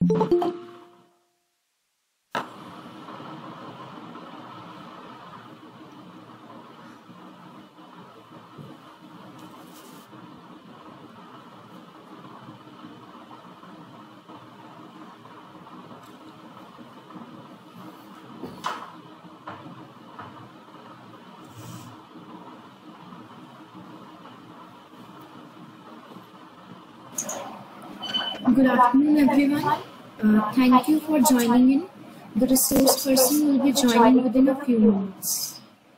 Good afternoon, everyone. Thank you for joining in. The resource person will be joining within a few moments.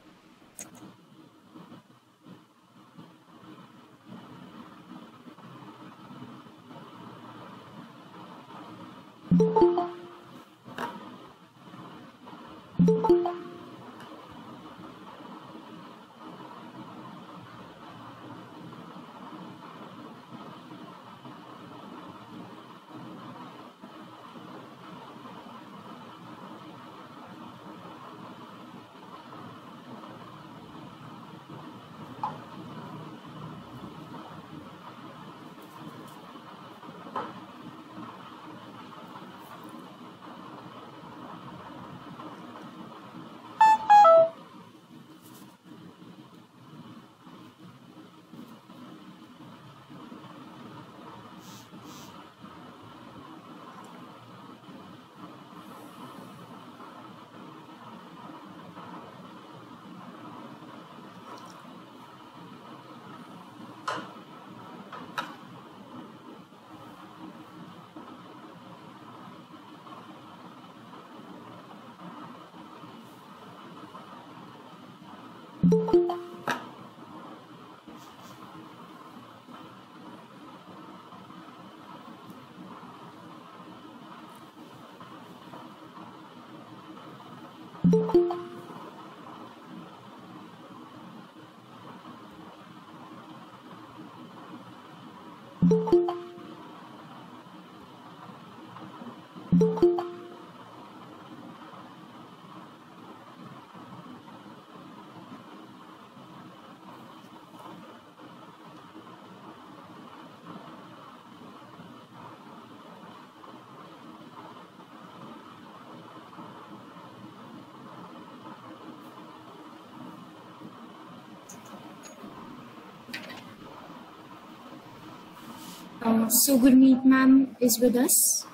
So Gurmeet ma'am is with us.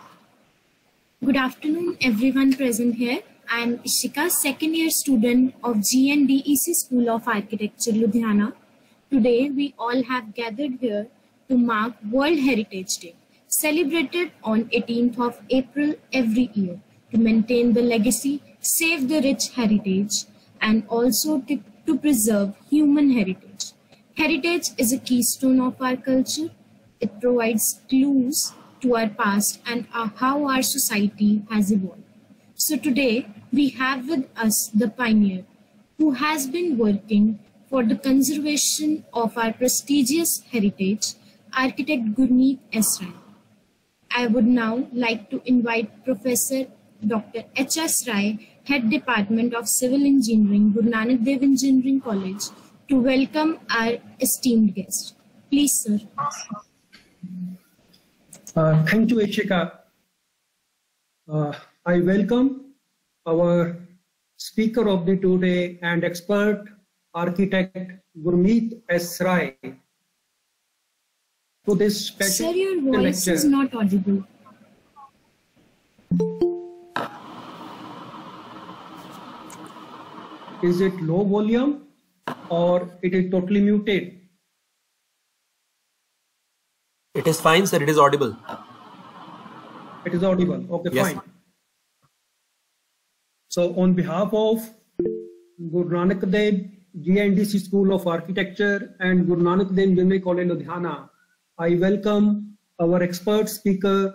Good afternoon, everyone present here. I am Ishika, second year student of GNDEC School of Architecture, Ludhiana. Today, we all have gathered here to mark World Heritage Day, celebrated on 18th of April every year, to maintain the legacy, save the rich heritage, and also to preserve human heritage. Heritage is a keystone of our culture. It provides clues to our past and how our society has evolved. So today, we have with us the pioneer who has been working for the conservation of our prestigious heritage, architect Gurmeet S. Rai. I would now like to invite Professor Dr. H.S. Rai, Head Department of Civil Engineering, Guru Nanak Dev Engineering College, to welcome our esteemed guest. Please, sir. Thank you, Ishika. I welcome our speaker of the today and expert architect Gurmeet S. Rai to this special Sir, your voice lecture. Is not audible. Is it low volume or it is totally muted? It is fine, sir. It is audible. It is audible. Okay, yes. Fine. So on behalf of Guru Nanak Dev GNDC School of Architecture and Guru Nanak Dev Engineering College, Ludhiana, I welcome our expert speaker.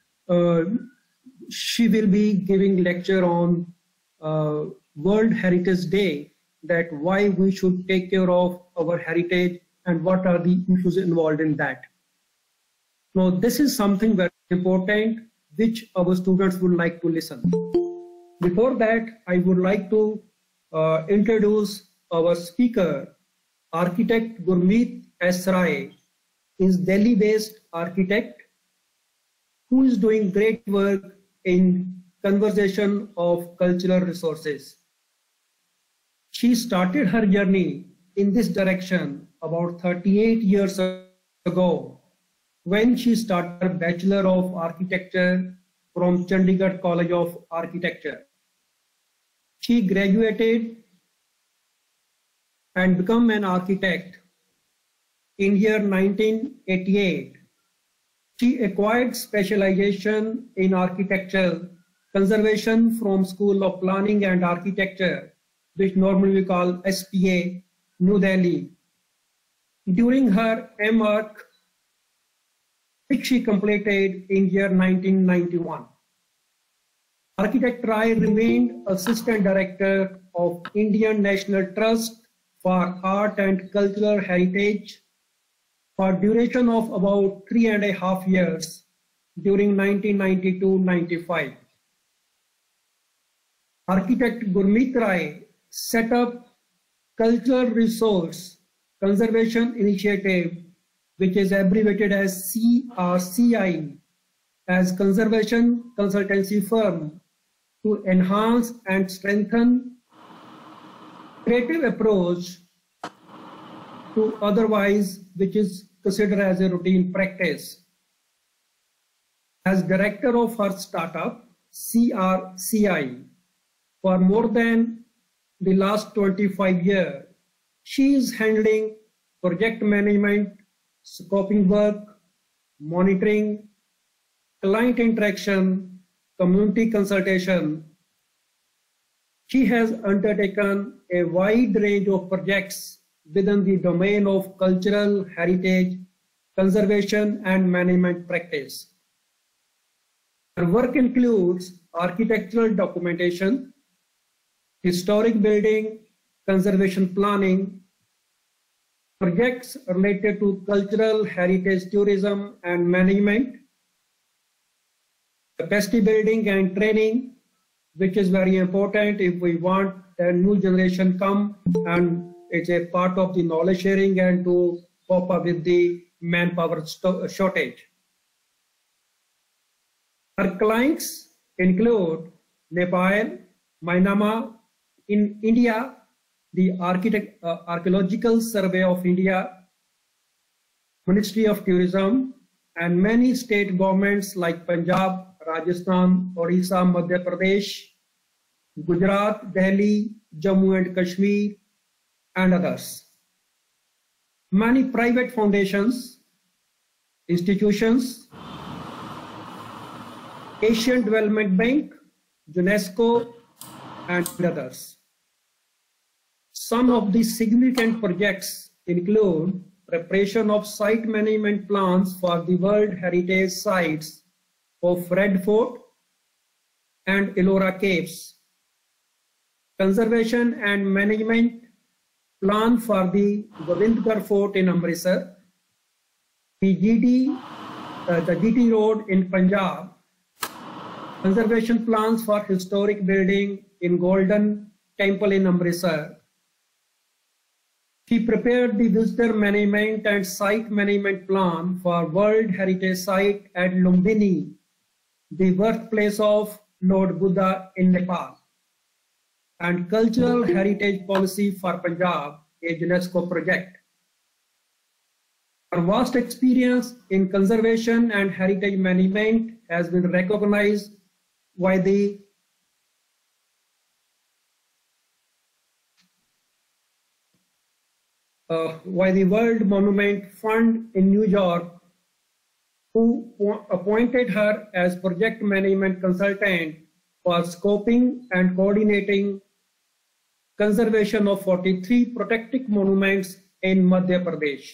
She will be giving lecture on World Heritage Day, that why we should take care of our heritage and what are the issues involved in that. Now, this is something very important which our students would like to listen. Before that, I would like to introduce our speaker, architect Gurmeet S. Rai. Is Delhi-based architect. who is doing great work in conservation of cultural resources. She started her journey in this direction about 38 years ago when she started her Bachelor of Architecture from Chandigarh College of Architecture. She graduated and became an architect in year 1988. She acquired specialization in architecture conservation from School of Planning and Architecture, which normally we call SPA, New Delhi. During her MArch, which she completed in year 1991. Architect Rai remained Assistant Director of Indian National Trust for Art and Cultural Heritage for duration of about 3.5 years during 1992-95. Architect Gurmeet Rai set up Cultural Resource Conservation Initiative, which is abbreviated as CRCI, as conservation consultancy firm to enhance and strengthen creative approach to otherwise which is considered as a routine practice. As director of her startup, CRCI, for more than the last 25 years, she is handling project management, scoping work, monitoring, client interaction, community consultation. She has undertaken a wide range of projects within the domain of cultural heritage, conservation, and management practice. Her work includes architectural documentation, historic building, conservation planning, projects related to cultural heritage tourism and management, capacity building and training, which is very important if we want a new generation come, and it's a part of the knowledge sharing and to cope up with the manpower shortage. Her clients include Nepal, Myanmar, in India, the Archaeological Survey of India, Ministry of Tourism, and many state governments like Punjab, Rajasthan, Odisha, Madhya Pradesh, Gujarat, Delhi, Jammu and Kashmir, and others. Many private foundations, institutions, Asian Development Bank, UNESCO, and others. Some of the significant projects include preparation of site management plans for the World Heritage Sites of Red Fort and Ellora Caves, conservation and management plan for the Govindgarh Fort in Amritsar, the GT Road in Punjab, conservation plans for historic building in Golden Temple in Amritsar. He prepared the visitor management and site management plan for World Heritage Site at Lumbini, the birthplace of Lord Buddha in Nepal, and Cultural Heritage Policy for Punjab, a UNESCO project. Her vast experience in conservation and heritage management has been recognized by the World Monument Fund in New York, who appointed her as project management consultant for scoping and coordinating conservation of 43 protected monuments in Madhya Pradesh.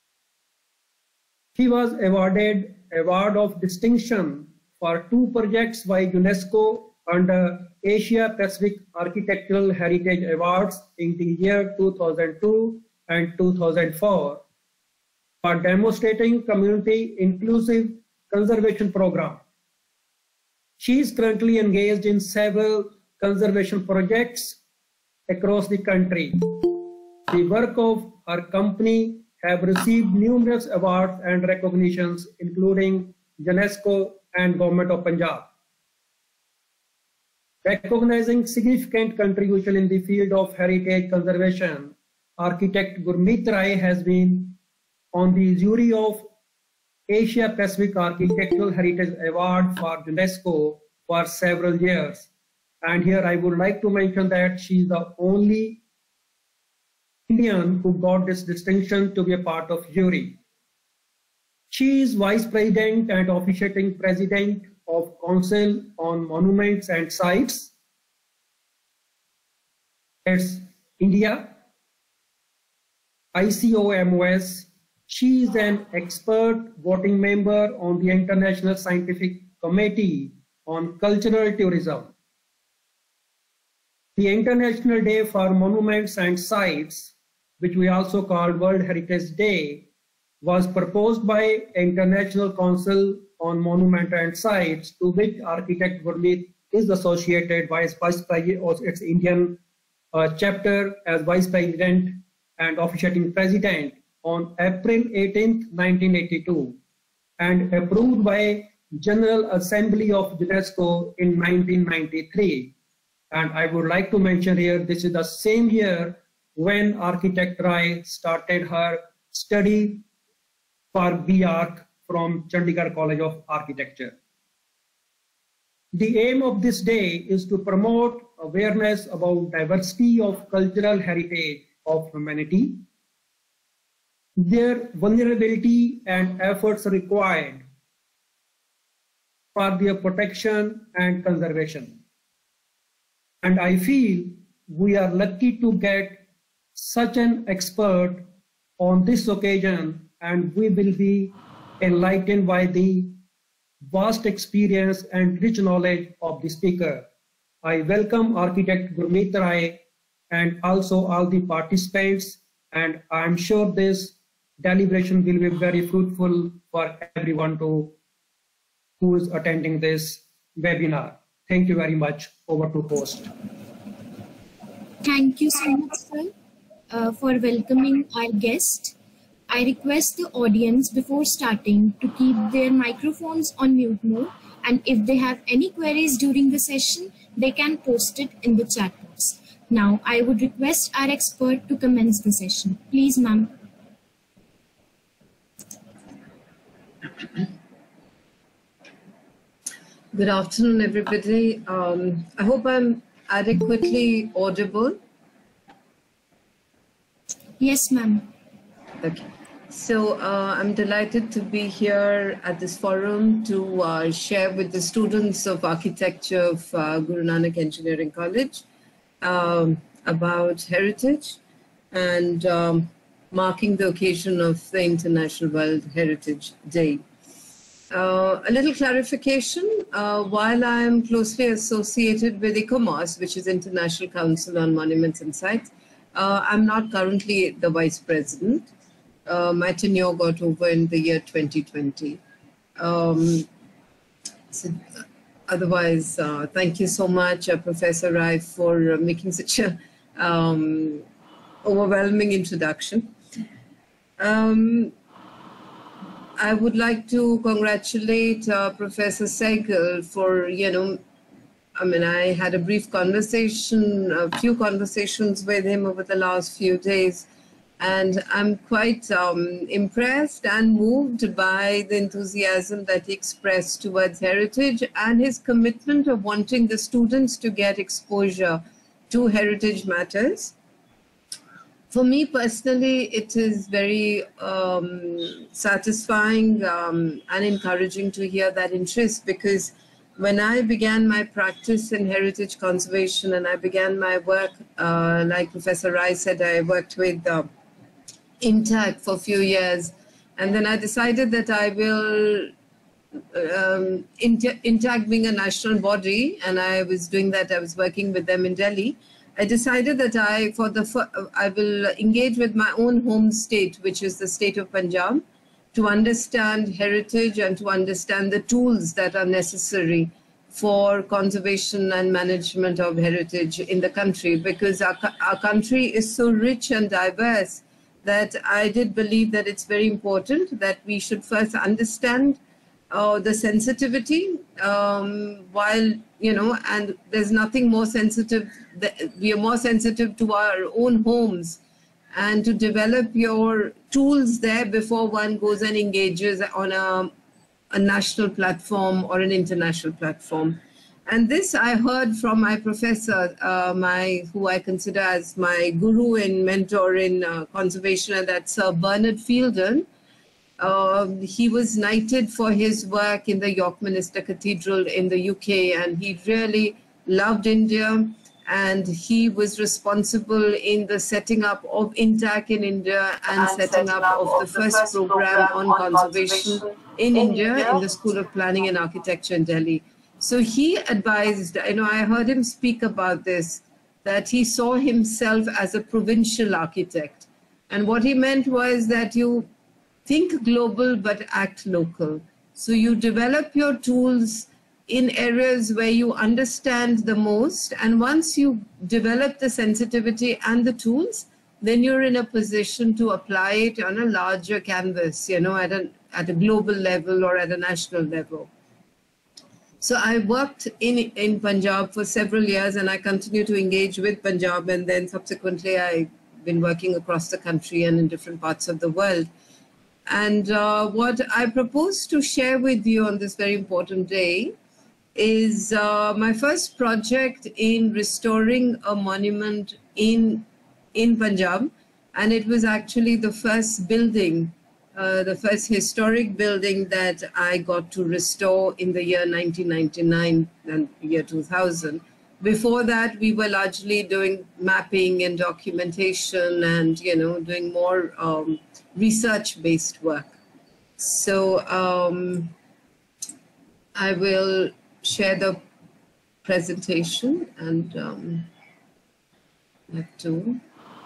He was awarded Award of Distinction for 2 projects by UNESCO under Asia Pacific Architectural Heritage Awards in the year 2002 and 2004 for demonstrating community inclusive conservation program. She is currently engaged in several conservation projects across the country. The work of her company have received numerous awards and recognitions, including UNESCO and Government of Punjab. Recognizing significant contribution in the field of heritage conservation, architect Gurmeet Rai has been on the jury of Asia Pacific Architectural Heritage Award for UNESCO for several years. And here I would like to mention that she is the only Indian who got this distinction to be a part of jury. She is Vice President and officiating President of Council on Monuments and Sites. It's India, ICOMOS. She is an expert voting member on the International Scientific Committee on Cultural Tourism. The International Day for Monuments and Sites, which we also call World Heritage Day, was proposed by International Council on Monument and Sites, to which architect Gurmeet is associated vice president of its Indian chapter as vice president and officiating president on April 18, 1982, and approved by General Assembly of UNESCO in 1993. And I would like to mention here, this is the same year when architect Rai started her study for B.Arch from Chandigarh College of Architecture. The aim of this day is to promote awareness about diversity of cultural heritage of humanity, their vulnerability and efforts required for their protection and conservation. And I feel we are lucky to get such an expert on this occasion, and we will be enlightened by the vast experience and rich knowledge of the speaker. I welcome architect Gurmeet Rai and also all the participants, and I am sure this deliberation will be very fruitful for everyone who is attending this webinar. Thank you very much. Over to host. Thank you so much, sir, for welcoming our guest. I request the audience before starting to keep their microphones on mute mode, and if they have any queries during the session, they can post it in the chat box. Now, I would request our expert to commence the session. Please, ma'am. Good afternoon, everybody. I hope I'm adequately audible. Yes, ma'am. Okay. So I'm delighted to be here at this forum to share with the students of architecture of Guru Nanak Engineering College about heritage and marking the occasion of the International World Heritage Day. A little clarification, while I am closely associated with ICOMOS, which is International Council on Monuments and Sites, I'm not currently the vice president. My tenure got over in the year 2020. So otherwise, thank you so much, Professor Rai, for making such a overwhelming introduction. I would like to congratulate Professor Sehgal for, I had a brief conversation, a few conversations with him over the last few days, and I'm quite impressed and moved by the enthusiasm that he expressed towards heritage and his commitment of wanting the students to get exposure to heritage matters. For me personally, it is very satisfying and encouraging to hear that interest, because when I began my practice in heritage conservation and I began my work, like Professor Rai said, I worked with INTAC for a few years, and then I decided that I will, INTAC being a national body, and I was doing that, I was working with them in Delhi. I decided that I will engage with my own home state, which is the state of Punjab, to understand heritage and to understand the tools that are necessary for conservation and management of heritage in the country, because our country is so rich and diverse that I did believe that it's very important that we should first understand the sensitivity, while, and there's nothing more sensitive, we are more sensitive to our own homes, and to develop your tools there before one goes and engages on a national platform or an international platform. And this I heard from my professor, who I consider as my guru and mentor in conservation, and that's Sir Bernard Fielden. He was knighted for his work in the York Minster Cathedral in the UK, and he really loved India, and he was responsible in the setting up of INTAC in India and setting up of the first program on conservation in India in the School of Planning and Architecture in Delhi. So he advised, I heard him speak about this, that he saw himself as a provincial architect. And what he meant was that you think global but act local. So you develop your tools in areas where you understand the most, and once you develop the sensitivity and the tools, then you're in a position to apply it on a larger canvas, at a global level or at a national level. So I worked in Punjab for several years, and I continue to engage with Punjab, and then subsequently I've been working across the country and in different parts of the world. And what I propose to share with you on this very important day is my first project in restoring a monument in Punjab. And it was actually the first building, the first historic building that I got to restore in the year 1999 and year 2000. Before that, we were largely doing mapping and documentation and, doing more research-based work. So I will share the presentation and have to.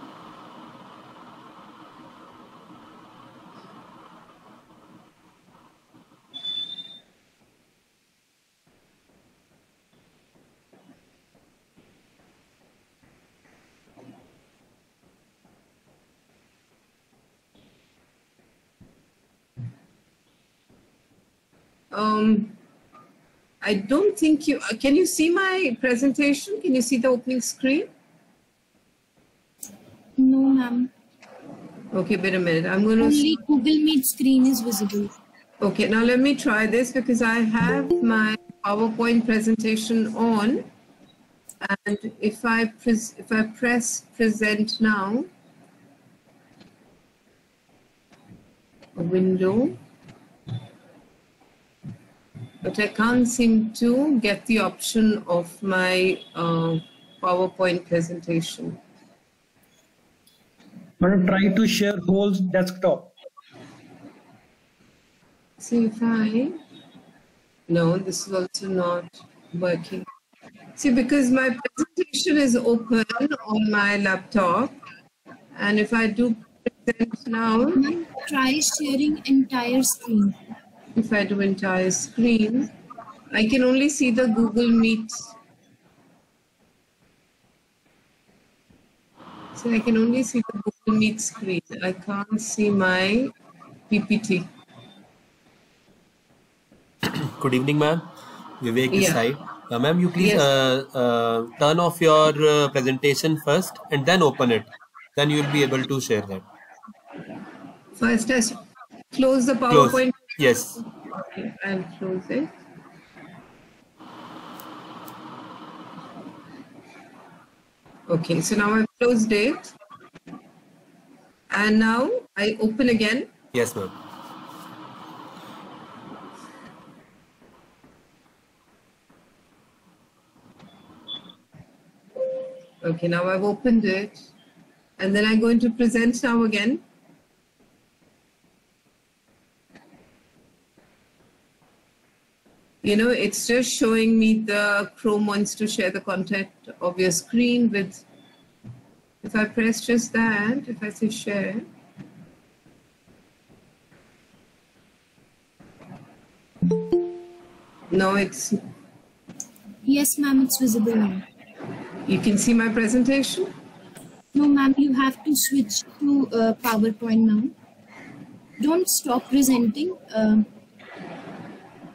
I don't think you, can you see my presentation? Can you see the opening screen? No, ma'am. Okay, wait a minute. I'm going to... Only Google Meet screen is visible. Okay, now let me try this because I have my PowerPoint presentation on. And if I press present now, a window. But I can't seem to get the option of my PowerPoint presentation. I'm going to try to share whole desktop. See if I... No, this is also not working. See, because my presentation is open on my laptop. And if I do present now... Try sharing entire screen. If I do entire screen, I can only see the Google Meet. So I can only see the Google Meet screen. I can't see my PPT. Good evening, ma'am. Vivek this side. Ma'am, you please turn off your presentation first and then open it. Then you will be able to share that. First, I close the PowerPoint. Close. Yes. Okay, I'll close it. Okay, so now I've closed it. And now I open again. Yes, ma'am. Okay, now I've opened it. And then I'm going to present now again. It's just showing me the Chrome wants to share the content of your screen with, if I press just that, if I say share. No, it's... Yes, ma'am, it's visible now. You can see my presentation? No, ma'am, you have to switch to PowerPoint now. Don't stop presenting.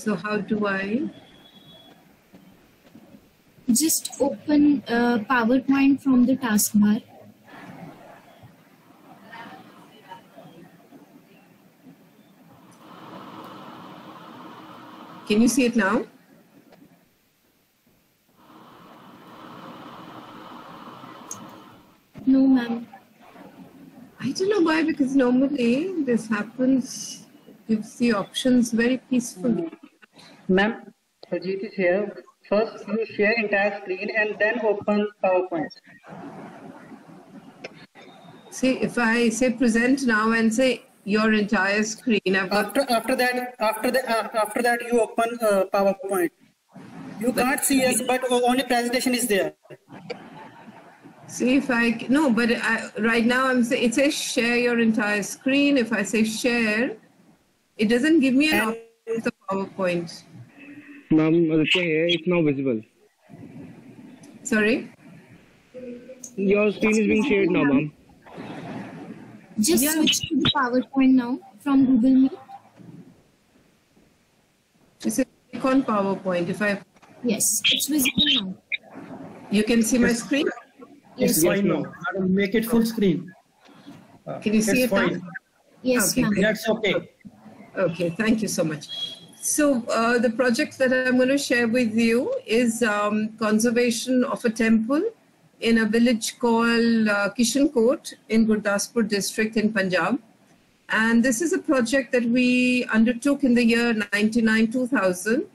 So how do I? Just open PowerPoint from the taskbar. Can you see it now? No, ma'am. I don't know why, because normally this happens, gives the options very peacefully. Ma'am, Ajit is here. First, you share entire screen and then open PowerPoint. See, if I say present now and say your entire screen, I've got After that, you open PowerPoint. You can't see us, but only presentation is there. See if I, no, but right now I'm saying, it says share your entire screen. If I say share, it doesn't give me an option of the PowerPoint. Ma'am, it's now visible. Sorry? Your screen is being shared now, ma'am. Just switch to the PowerPoint now from Google Meet. Just click on PowerPoint. If I, Yes, it's visible now. you can see my screen? It's fine now. Madam, make it full screen. Can you see it's it now? fine. Yes, Okay, ma'am. That's okay. Okay, thank you so much. So the project that I'm going to share with you is conservation of a temple in a village called Kishankot in Gurdaspur district in Punjab. And this is a project that we undertook in the year 99-2000.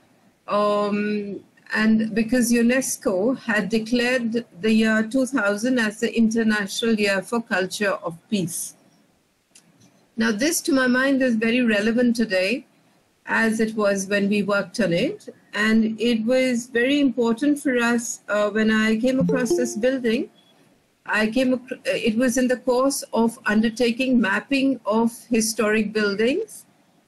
And because UNESCO had declared the year 2000 as the International Year for Culture of Peace. Now this, to my mind, is very relevant today as it was when we worked on it. And it was very important for us when I came across this building. It was in the course of undertaking mapping of historic buildings.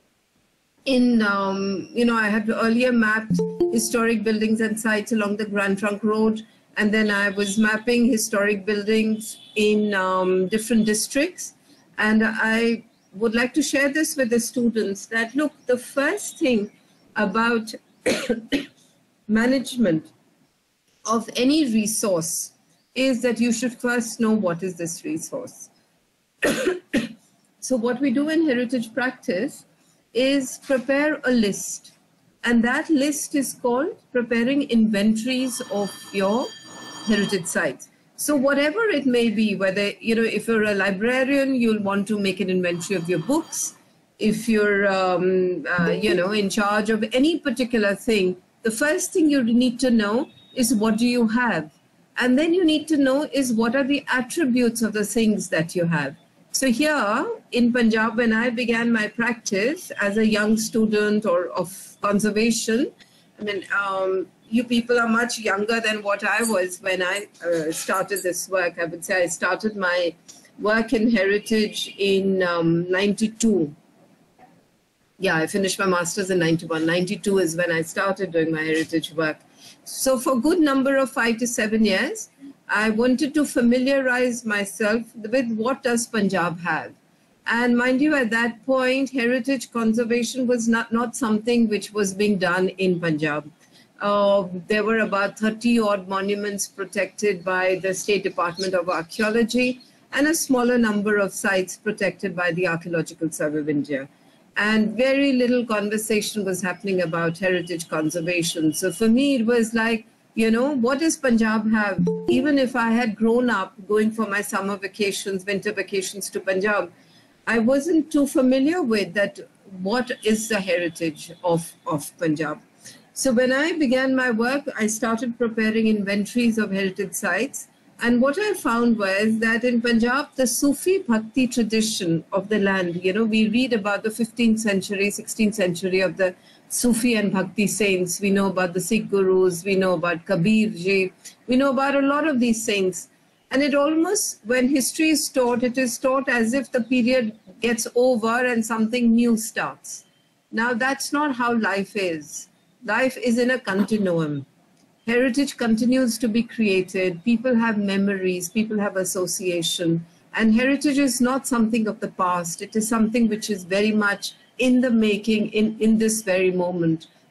I had earlier mapped historic buildings and sites along the Grand Trunk Road, and then I was mapping historic buildings in different districts. And I would like to share this with the students that, look, the first thing about management of any resource is that you should first know what is this resource. So what we do in heritage practice is prepare a list, and that list is called preparing inventories of your heritage sites. So whatever it may be, whether, if you're a librarian, you'll want to make an inventory of your books. If you're, in charge of any particular thing, the first thing you need to know is what do you have? And then you need to know is what are the attributes of the things that you have. So here in Punjab, when I began my practice as a young student of conservation, you people are much younger than what I was when I started this work. I would say I started my work in heritage in 92. Yeah, I finished my master's in 91. 92 is when I started doing my heritage work. So for a good number of 5 to 7 years, I wanted to familiarize myself with what does Punjab have. And mind you, at that point, heritage conservation was not something which was being done in Punjab. There were about 30 odd monuments protected by the State Department of Archaeology and a smaller number of sites protected by the Archaeological Survey of India. And very little conversation was happening about heritage conservation. So for me, it was like, what does Punjab have? Even if I had grown up going for my summer vacations, winter vacations to Punjab, I wasn't too familiar with that. What is the heritage of Punjab? So when I began my work, I started preparing inventories of heritage sites. And what I found was that in Punjab, the Sufi Bhakti tradition of the land, we read about the 15th century, 16th century of the Sufi and Bhakti saints. We know about the Sikh gurus. We know about Kabir Ji. We know about a lot of these saints. And it almost, when history is taught, it is taught as if the period gets over and something new starts. Now, that's not how life is. Life is in a continuum. Heritage continues to be created. People have memories. People have association. And heritage is not something of the past. It is something which is very much in the making in this very moment.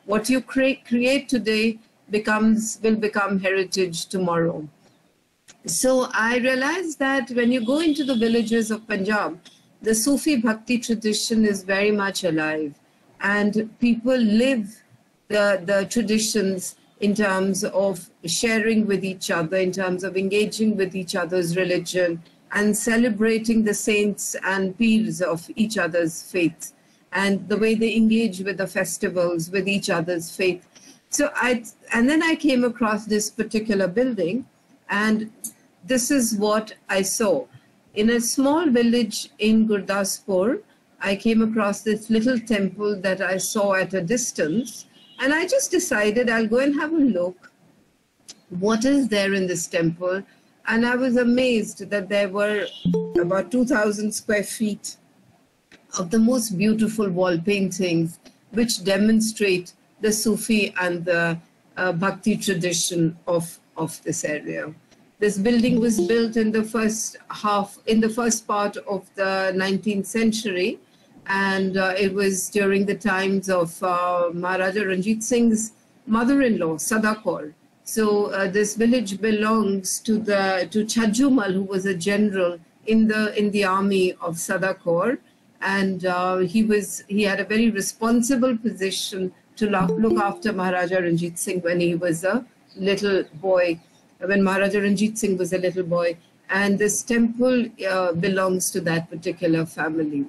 what you create today will become heritage tomorrow. So I realized that when you go into the villages of Punjab, the Sufi Bhakti tradition is very much alive, and people live the traditions in terms of sharing with each other, in terms of engaging with each other's religion, and celebrating the saints and peers of each other's faith, and the way they engage with the festivals with each other's faith. And then I came across this particular building, and this is what I saw. In a small village in Gurdaspur, I came across this little temple that I saw at a distance, and I just decided I'll go and have a look. What is there in this temple? And I was amazed that there were about 2,000 square feet of the most beautiful wall paintings, which demonstrate the Sufi and the Bhakti tradition of this area. This building was built in the first part of the 19th century, and it was during the times of Maharaja Ranjit Singh's mother-in-law, Sada Kaur. So this village belongs to Chhajjumal, who was a general in the army of Sada Kaur, and he had a very responsible position to look after Maharaja Ranjit Singh when he was a little boy, when Maharaja Ranjit Singh was a little boy. And this temple belongs to that particular family.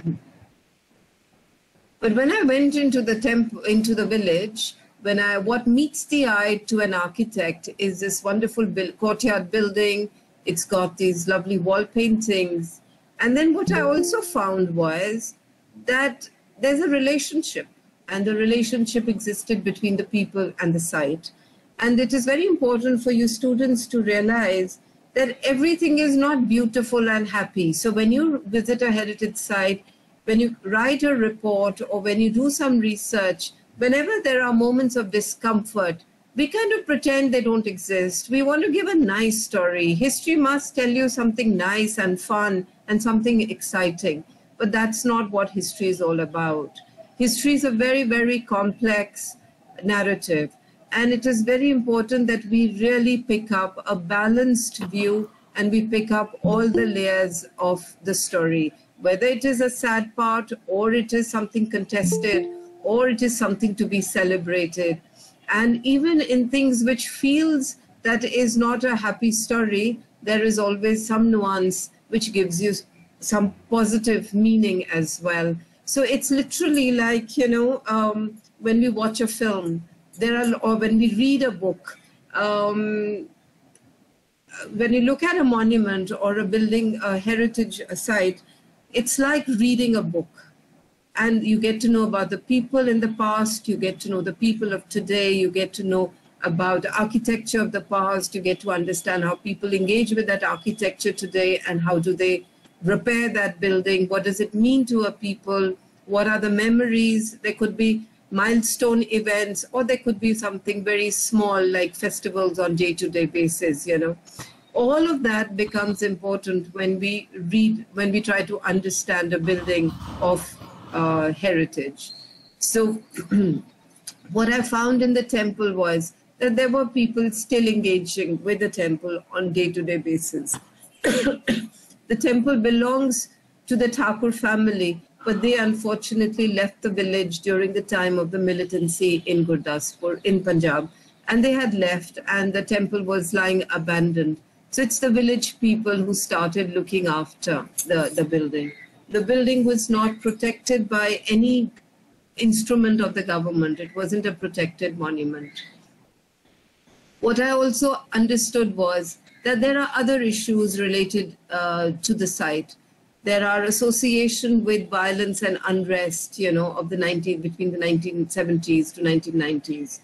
But when I went into the village, what meets the eye to an architect is this wonderful courtyard building. It's got these lovely wall paintings. And then what I also found was that there's a relationship, and the relationship existed between the people and the site. And it is very important for you students to realize that everything is not beautiful and happy. So when you visit a heritage site, when you write a report, or when you do some research, whenever there are moments of discomfort, we kind of pretend they don't exist. We want to give a nice story. History must tell you something nice and fun and something exciting. But that's not what history is all about. History is a very, very complex narrative. And it is very important that we really pick up a balanced view, and we pick up all the layers of the story, whether it is a sad part, or it is something contested, or it is something to be celebrated. And even in things which feels that is not a happy story, there is always some nuance which gives you some positive meaning as well. So it's literally like, when we watch a film, or when we read a book, when you look at a monument or a building, a heritage site, it's like reading a book. And you get to know about the people in the past, you get to know the people of today, you get to know about the architecture of the past, you get to understand how people engage with that architecture today, and how do they repair that building, what does it mean to a people, what are the memories. There could be milestone events, or there could be something very small like festivals on day-to-day basis, All of that becomes important when we try to understand a building of heritage. So what I found in the temple was that there were people still engaging with the temple on day-to-day basis. The temple belongs to the Thakur family, but they unfortunately left the village during the time of the militancy in Gurdaspur in Punjab, and they had left, and the temple was lying abandoned. So it's the village people who started looking after the building. The building was not protected by any instrument of the government. It wasn't a protected monument. What I also understood was that there are other issues related to the site. There are association with violence and unrest, of between the 1970s to 1990s.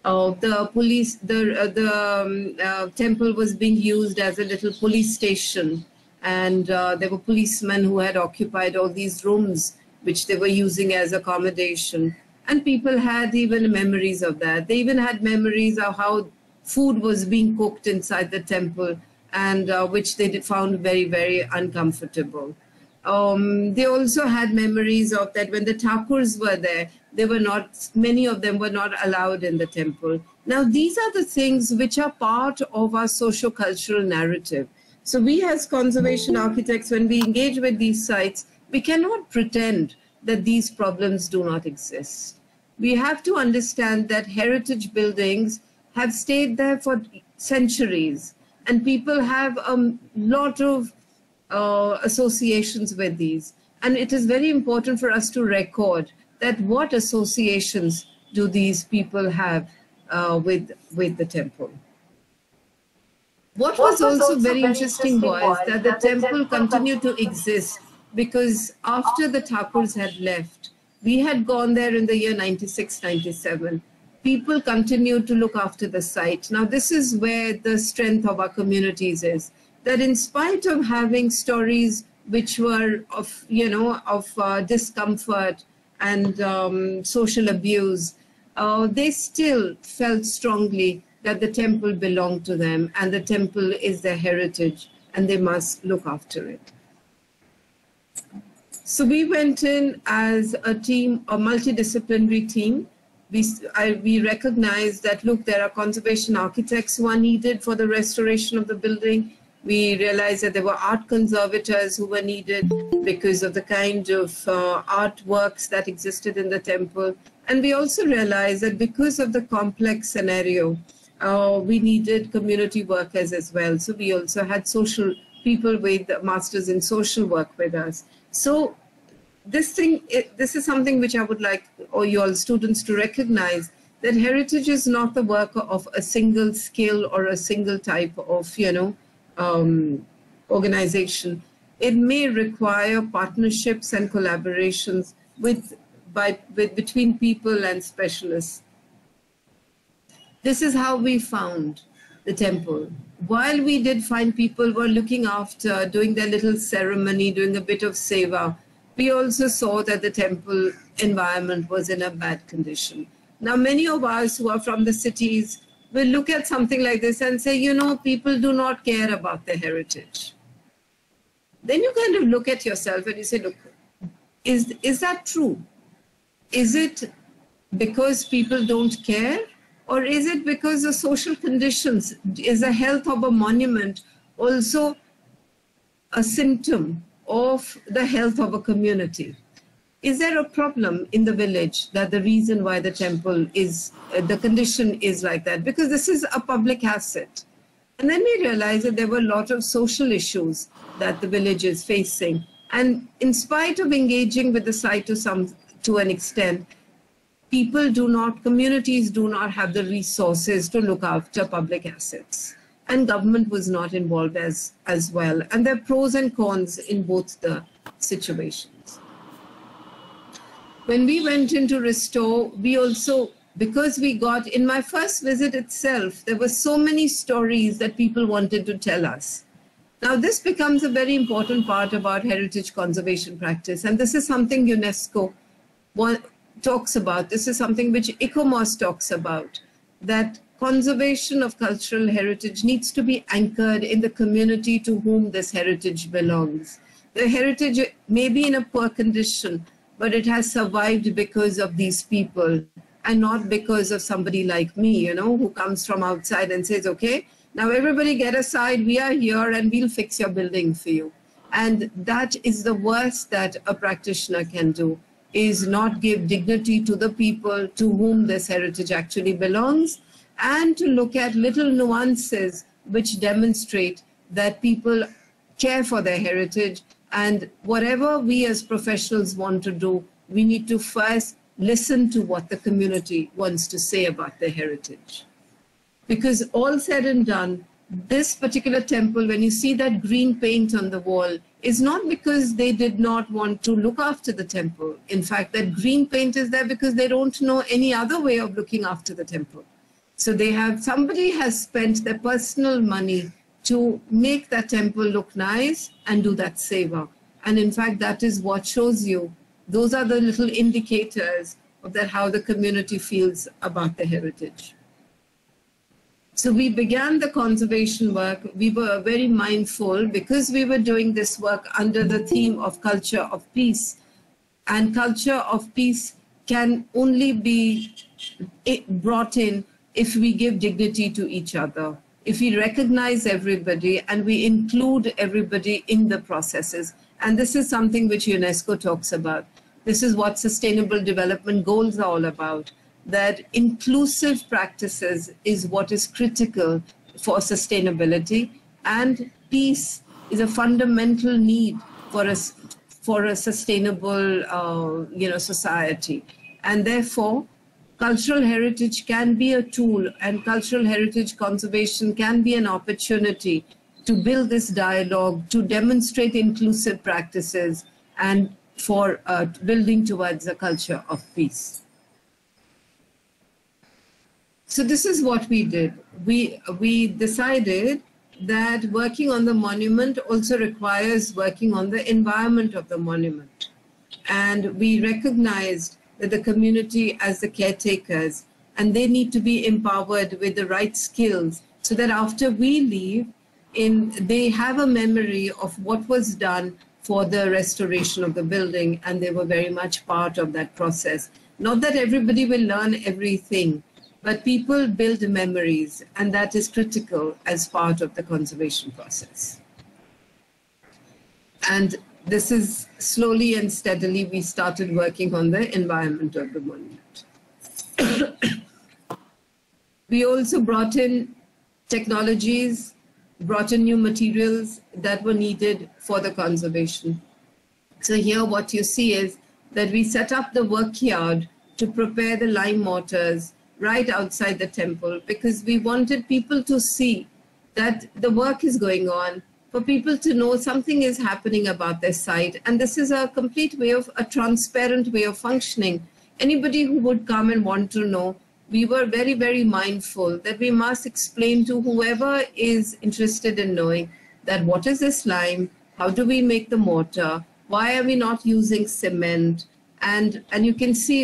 The temple was being used as a little police station, and there were policemen who had occupied all these rooms which they were using as accommodation. And people had even memories of that. They even had memories of how food was being cooked inside the temple, and which they found very, very uncomfortable. They also had memories of that when the Thakurs were there, many of them were not allowed in the temple. Now, these are the things which are part of our socio-cultural narrative. So we as conservation architects, when we engage with these sites, we cannot pretend that these problems do not exist. We have to understand that heritage buildings have stayed there for centuries, and people have a lot of associations with these. And it is very important for us to record that what associations do these people have with the temple. What was also very interesting was that the temple continued to exist because after the Thakurs had left, we had gone there in the year 96, 97. People continued to look after the site. Now, this is where the strength of our communities is, that in spite of having stories which were of, discomfort and social abuse, they still felt strongly that the temple belonged to them and the temple is their heritage and they must look after it. So we went in as a team, a multidisciplinary team. We recognized that, look, there are conservation architects who are needed for the restoration of the building. We realized that there were art conservators who were needed because of the kind of artworks that existed in the temple. And we also realized that because of the complex scenario, we needed community workers as well. So we also had social people with masters in social work with us. So this is something which I would like you all students to recognize, that heritage is not the work of a single skill or a single type of, organization. It may require partnerships and collaborations between people and specialists. This is how we found the temple. While we did find people were looking after, doing their little ceremony, doing a bit of seva, we also saw that the temple environment was in a bad condition. Now, many of us who are from the cities will look at something like this and say, people do not care about their heritage. Then you kind of look at yourself and you say, look, is that true? Is it because people don't care? Or is it because the social conditions, is the health of a monument also a symptom of the health of a community? Is there a problem in the village that the reason why the temple is, the condition is like that? Because this is a public asset. And then we realized that there were a lot of social issues that the village is facing. And in spite of engaging with the site to an extent, communities do not have the resources to look after public assets. And government was not involved as well. And there are pros and cons in both the situations. When we went in to restore, we also, because we got, in my first visit itself, there were so many stories that people wanted to tell us. Now, this becomes a very important part about heritage conservation practice. And this is something UNESCO talks about. This is something which ICOMOS talks about, that conservation of cultural heritage needs to be anchored in the community to whom this heritage belongs. The heritage may be in a poor condition, but it has survived because of these people and not because of somebody like me, who comes from outside and says, okay, now everybody get aside, we are here and we'll fix your building for you. And that is the worst that a practitioner can do, is not give dignity to the people to whom this heritage actually belongs, and to look at little nuances which demonstrate that people care for their heritage. And whatever we as professionals want to do, we need to first listen to what the community wants to say about their heritage. Because all said and done, this particular temple, when you see that green paint on the wall, is not because they did not want to look after the temple. In fact, that green paint is there because they don't know any other way of looking after the temple. So somebody has spent their personal money to make that temple look nice and do that seva. And in fact, that is what shows you. Those are the little indicators of that, how the community feels about the heritage. So we began the conservation work. We were very mindful because we were doing this work under the theme of culture of peace. And culture of peace can only be brought in if we give dignity to each other, if we recognize everybody and we include everybody in the processes. And this is something which UNESCO talks about. This is what Sustainable Development Goals are all about, that inclusive practices is what is critical for sustainability, and peace is a fundamental need for a sustainable society. And therefore, cultural heritage can be a tool, and cultural heritage conservation can be an opportunity to build this dialogue, to demonstrate inclusive practices, and for building towards a culture of peace. So this is what we did. We decided that working on the monument also requires working on the environment of the monument. And we recognized that the community as the caretakers, and they need to be empowered with the right skills so that after we leave, they have a memory of what was done for the restoration of the building, and they were very much part of that process. Not that everybody will learn everything, but people build memories, and that is critical as part of the conservation process. And this is slowly and steadily we started working on the environment of the monument. We also brought in technologies, brought in new materials that were needed for the conservation. So here what you see is that we set up the workyard to prepare the lime mortars right outside the temple, because we wanted people to see that the work is going on, for people to know something is happening about their site. And this is a complete way of, a transparent way of functioning. Anybody who would come and want to know, we were very, very mindful that we must explain to whoever is interested in knowing that what is this lime, how do we make the mortar, why are we not using cement, and you can see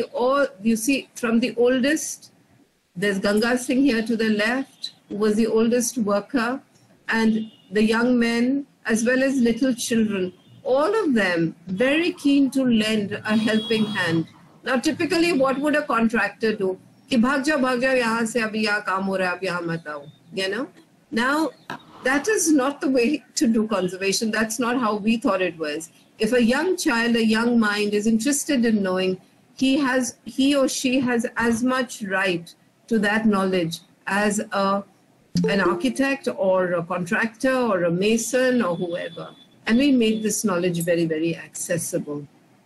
from the oldest, there's Ganga Singh here to the left, who was the oldest worker, and the young men, as well as little children, all of them very keen to lend a helping hand. Now, typically, what would a contractor do? Ki bhag jao, yahan se abhi yahan kaam ho raha hai, ab yahan mat aao. You know? Now, that is not the way to do conservation. That's not how we thought it was. If a young child, a young mind is interested in knowing, he or she has as much right to that knowledge as an architect or a contractor or a mason or whoever. And we made this knowledge very, very accessible.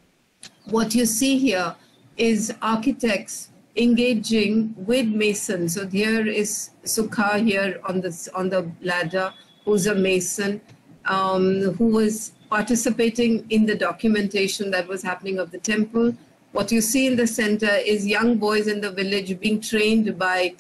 What you see here is architects engaging with masons. So here is Sukha here on the ladder, who's a mason, who was participating in the documentation that was happening of the temple. What you see in the center is young boys in the village being trained by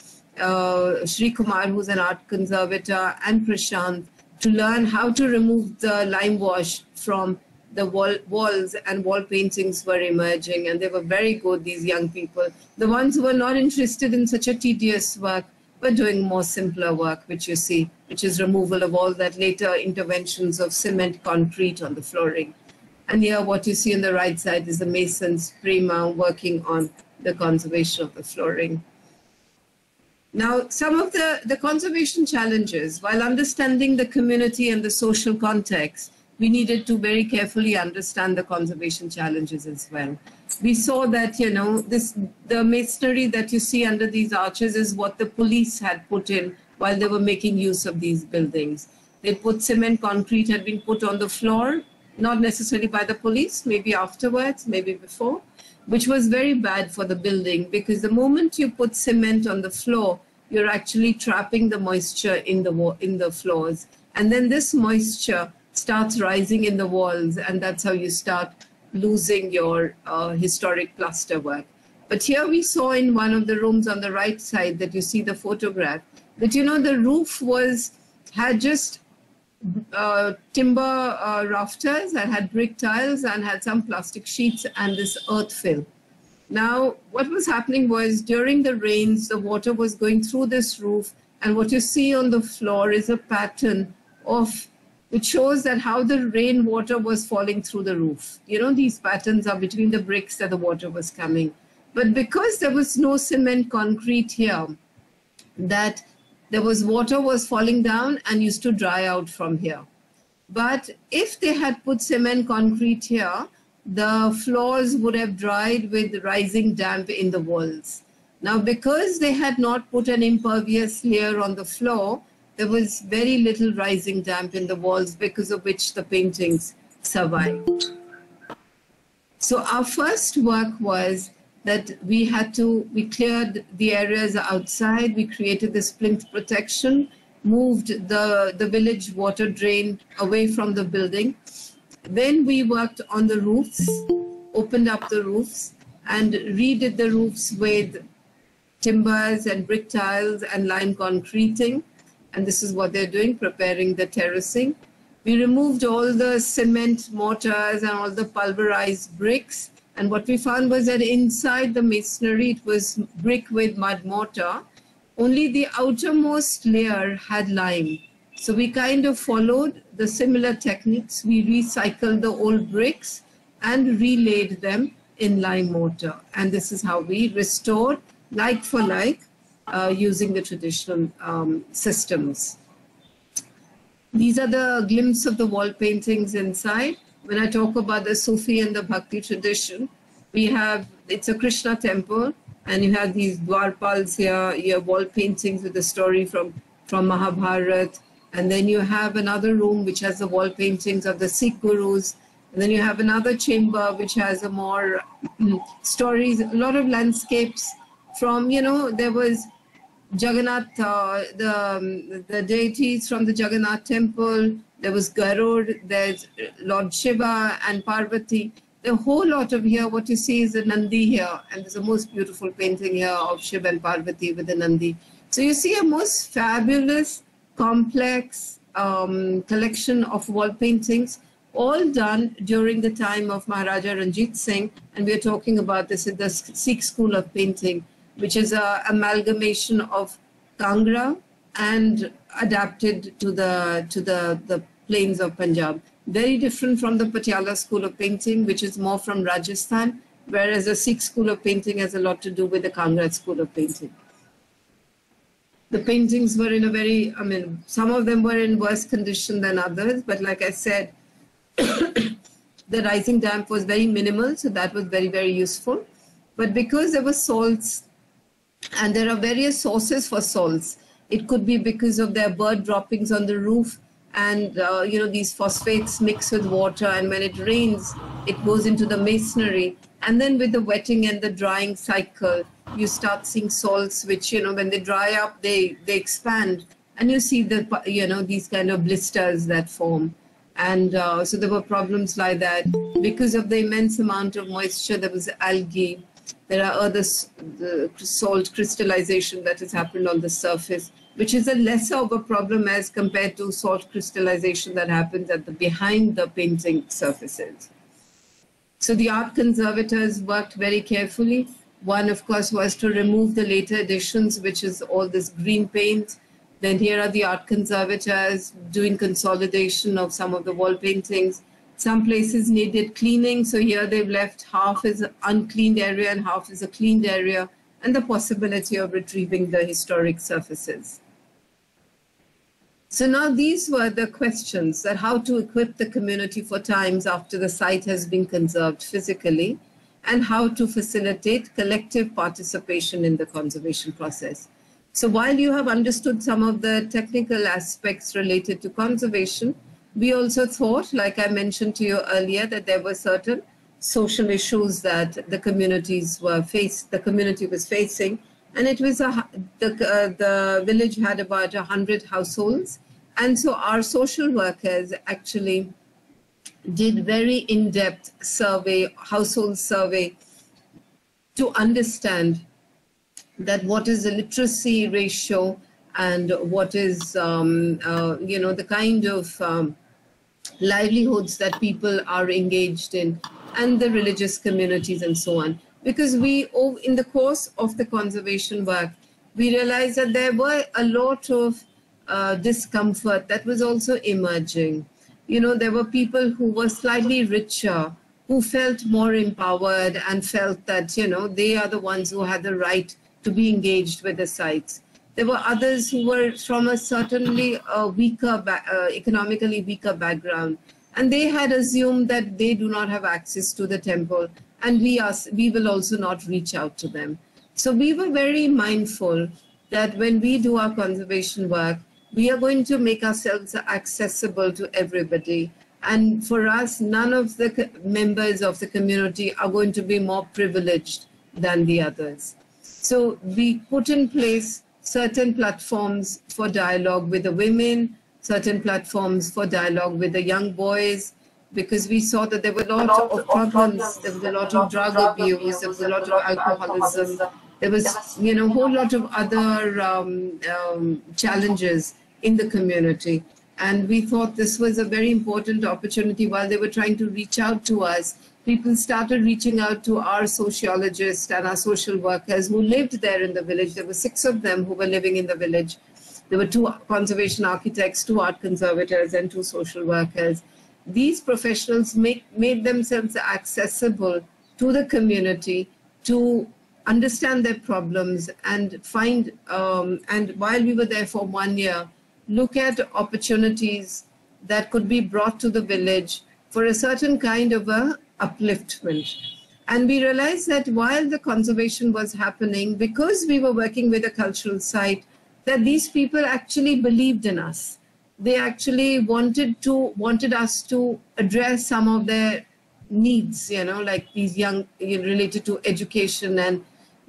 Shri Kumar, who's an art conservator, and Prashant, to learn how to remove the lime wash from the walls, and wall paintings were emerging, and they were very good, these young people. The ones who were not interested in such a tedious work were doing more simpler work, which you see, which is removal of all that later interventions of cement, concrete on the flooring. And here what you see on the right side is the masons, prima, working on the conservation of the flooring. Now, some of the conservation challenges, while understanding the community and the social context, we needed to very carefully understand the conservation challenges as well. We saw that, the masonry that you see under these arches is what the police had put in while they were making use of these buildings. They put cement, concrete had been put on the floor, not necessarily by the police, maybe afterwards, maybe before, which was very bad for the building, because the moment you put cement on the floor, you're actually trapping the moisture in the floors. And then this moisture starts rising in the walls, and that's how you start losing your historic plaster work. But here we saw in one of the rooms on the right side that you see the photograph, that the roof had just timber rafters and had brick tiles and had some plastic sheets and this earth fill. Now, what was happening was during the rains, the water was going through this roof And what you see on the floor is a pattern of, which shows that how the rainwater was falling through the roof. You know, these patterns are between the bricks that the water was coming. But because there was no cement concrete here, that there was water was falling down and used to dry out from here. But if they had put cement concrete here, the floors would have dried with rising damp in the walls. Now, because they had not put an impervious layer on the floor, there was very little rising damp in the walls, because of which the paintings survived. So our first work was that we cleared the areas outside, we created this plinth protection, moved the village water drain away from the building. Then we worked on the roofs, opened up the roofs and redid the roofs with timbers and brick tiles and lime concreting. And this is what they're doing, preparing the terracing. We removed all the cement mortars and all the pulverized bricks. And what we found was that inside the masonry, it was brick with mud mortar. Only the outermost layer had lime. So we kind of followed the similar techniques. We recycled the old bricks and relaid them in lime mortar. And this is how we restored like for like using the traditional systems. These are the glimpses of the wall paintings inside. When I talk about the Sufi and the Bhakti tradition, we have, it's a Krishna temple, and you have these dwarpals here, you have wall paintings with the story from Mahabharata, and then you have another room which has the wall paintings of the Sikh gurus, and then you have another chamber which has a more stories, a lot of landscapes from, you know, there was Jagannath, the deities from the Jagannath temple, there was Garud, there's Lord Shiva and Parvati. The whole lot of here, what you see is the Nandi here, and there's a most beautiful painting here of Shiva and Parvati with the Nandi. So you see a most fabulous, complex collection of wall paintings, all done during the time of Maharaja Ranjit Singh, and we're talking about this in the Sikh school of painting, which is an amalgamation of Kangra and adapted to the plains of Punjab. Very different from the Patiala school of painting, which is more from Rajasthan, whereas the Sikh school of painting has a lot to do with the Kangra school of painting. The paintings were in a very, I mean, some of them were in worse condition than others, but like I said, the rising damp was very minimal, so that was very, very useful. But because there were salts, and there are various sources for salts, it could be because of their bird droppings on the roof, and you know, these phosphates mix with water, and when it rains, it goes into the masonry. And then with the wetting and the drying cycle, you start seeing salts, which, you know, when they dry up, they expand, and you see the, you know, these kind of blisters that form. And so there were problems like that. Because of the immense amount of moisture, there was algae. There are other salt crystallization that has happened on the surface, which is a lesser of a problem as compared to salt crystallization that happens at the behind the painting surfaces. So the art conservators worked very carefully. One, of course, was to remove the later editions, which is all this green paint. Then here are the art conservators doing consolidation of some of the wall paintings. Some places needed cleaning, so here they've left half as an uncleaned area and half as a cleaned area, and the possibility of retrieving the historic surfaces. So now these were the questions, that how to equip the community for times after the site has been conserved physically, and how to facilitate collective participation in the conservation process. So while you have understood some of the technical aspects related to conservation, we also thought, like I mentioned to you earlier, that there were certain social issues that the community was facing, and it was the village had about 100 households, and so our social workers actually did very in-depth survey, household survey, to understand that what is the literacy ratio and what is you know, the kind of livelihoods that people are engaged in, and the religious communities and so on. Because we, in the course of the conservation work, we realized that there were a lot of discomfort that was also emerging. There were people who were slightly richer, who felt more empowered and felt that, they are the ones who had the right to be engaged with the sites. There were others who were from a certainly weaker, economically weaker background, and they had assumed that they do not have access to the temple, and we will also not reach out to them. So we were very mindful that when we do our conservation work, we are going to make ourselves accessible to everybody. And for us, none of the members of the community are going to be more privileged than the others. So we put in place certain platforms for dialogue with the women, certain platforms for dialogue with the young boys, because we saw that there were a lot of problems. There was a lot of drug abuse, there was a lot of alcoholism, there was, a whole lot of other challenges in the community. And we thought this was a very important opportunity. While they were trying to reach out to us, people started reaching out to our sociologists and our social workers who lived there in the village. There were 6 of them who were living in the village. There were 2 conservation architects, 2 art conservators, and 2 social workers. These professionals made themselves accessible to the community to understand their problems and find, and while we were there for 1 year, look at opportunities that could be brought to the village for a certain kind of a upliftment. And we realized that while the conservation was happening, because we were working with a cultural site, that these people actually believed in us. They actually wanted us to address some of their needs, like these young, related to education and,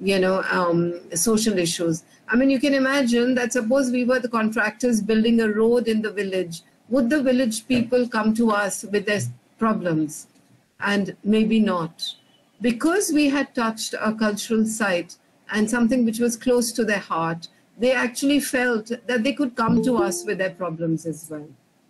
social issues. I mean, you can imagine that suppose we were the contractors building a road in the village, would the village people come to us with their problems? And maybe not. Because we had touched a cultural site and something which was close to their heart, they actually felt that they could come to us with their problems as well.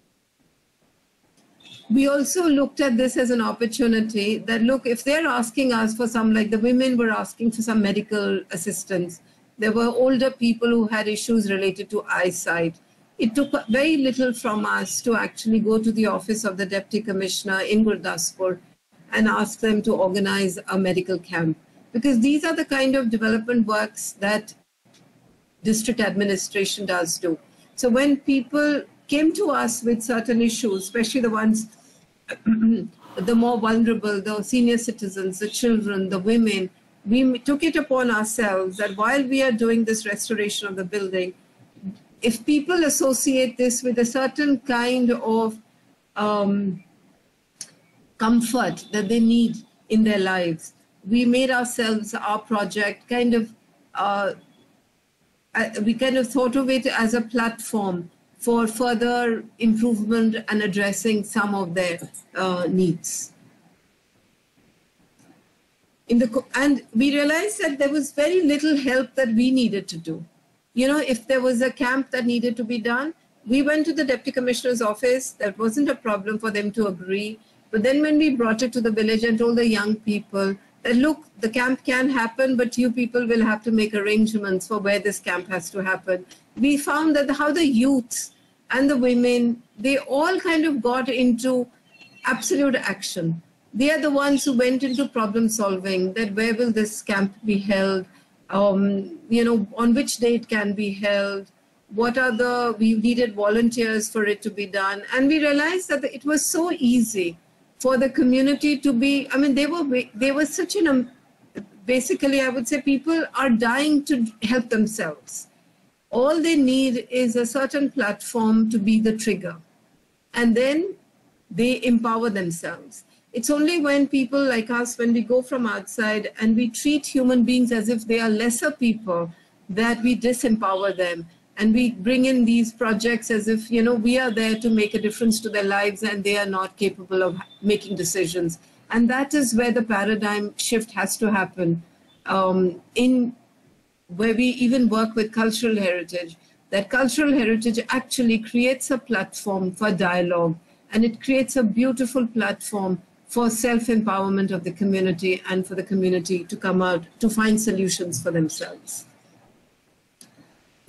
We also looked at this as an opportunity that, look, if they're asking us for some, like the women were asking for some medical assistance, there were older people who had issues related to eyesight. It took very little from us to actually go to the office of the Deputy Commissioner in Gurdaspur and ask them to organize a medical camp. Because these are the kind of development works that district administration does do. So when people came to us with certain issues, especially the ones, the more vulnerable, the senior citizens, the children, the women, we took it upon ourselves that while we are doing this restoration of the building, if people associate this with a certain kind of comfort that they need in their lives, we made ourselves, our project, we kind of thought of it as a platform for further improvement and addressing some of their needs. And we realized that there was very little help that we needed to do. If there was a camp that needed to be done, we went to the Deputy Commissioner's office. That wasn't a problem for them to agree. But then when we brought it to the village and told the young people that, look, the camp can happen, but you people will have to make arrangements for where this camp has to happen, we found that how the youth and the women, they all kind of got into absolute action. They are the ones who went into problem solving, that where will this camp be held, on which date can be held, we needed volunteers for it to be done. And we realized that it was so easy for the community to be, they were such basically, I would say people are dying to help themselves. All they need is a certain platform to be the trigger. And then they empower themselves. It's only when people like us, when we go from outside and we treat human beings as if they are lesser people, that we disempower them. And we bring in these projects as if, we are there to make a difference to their lives and they are not capable of making decisions. And that is where the paradigm shift has to happen, where we even work with cultural heritage. That cultural heritage actually creates a platform for dialogue, and it creates a beautiful platform for self-empowerment of the community and for the community to come out to find solutions for themselves.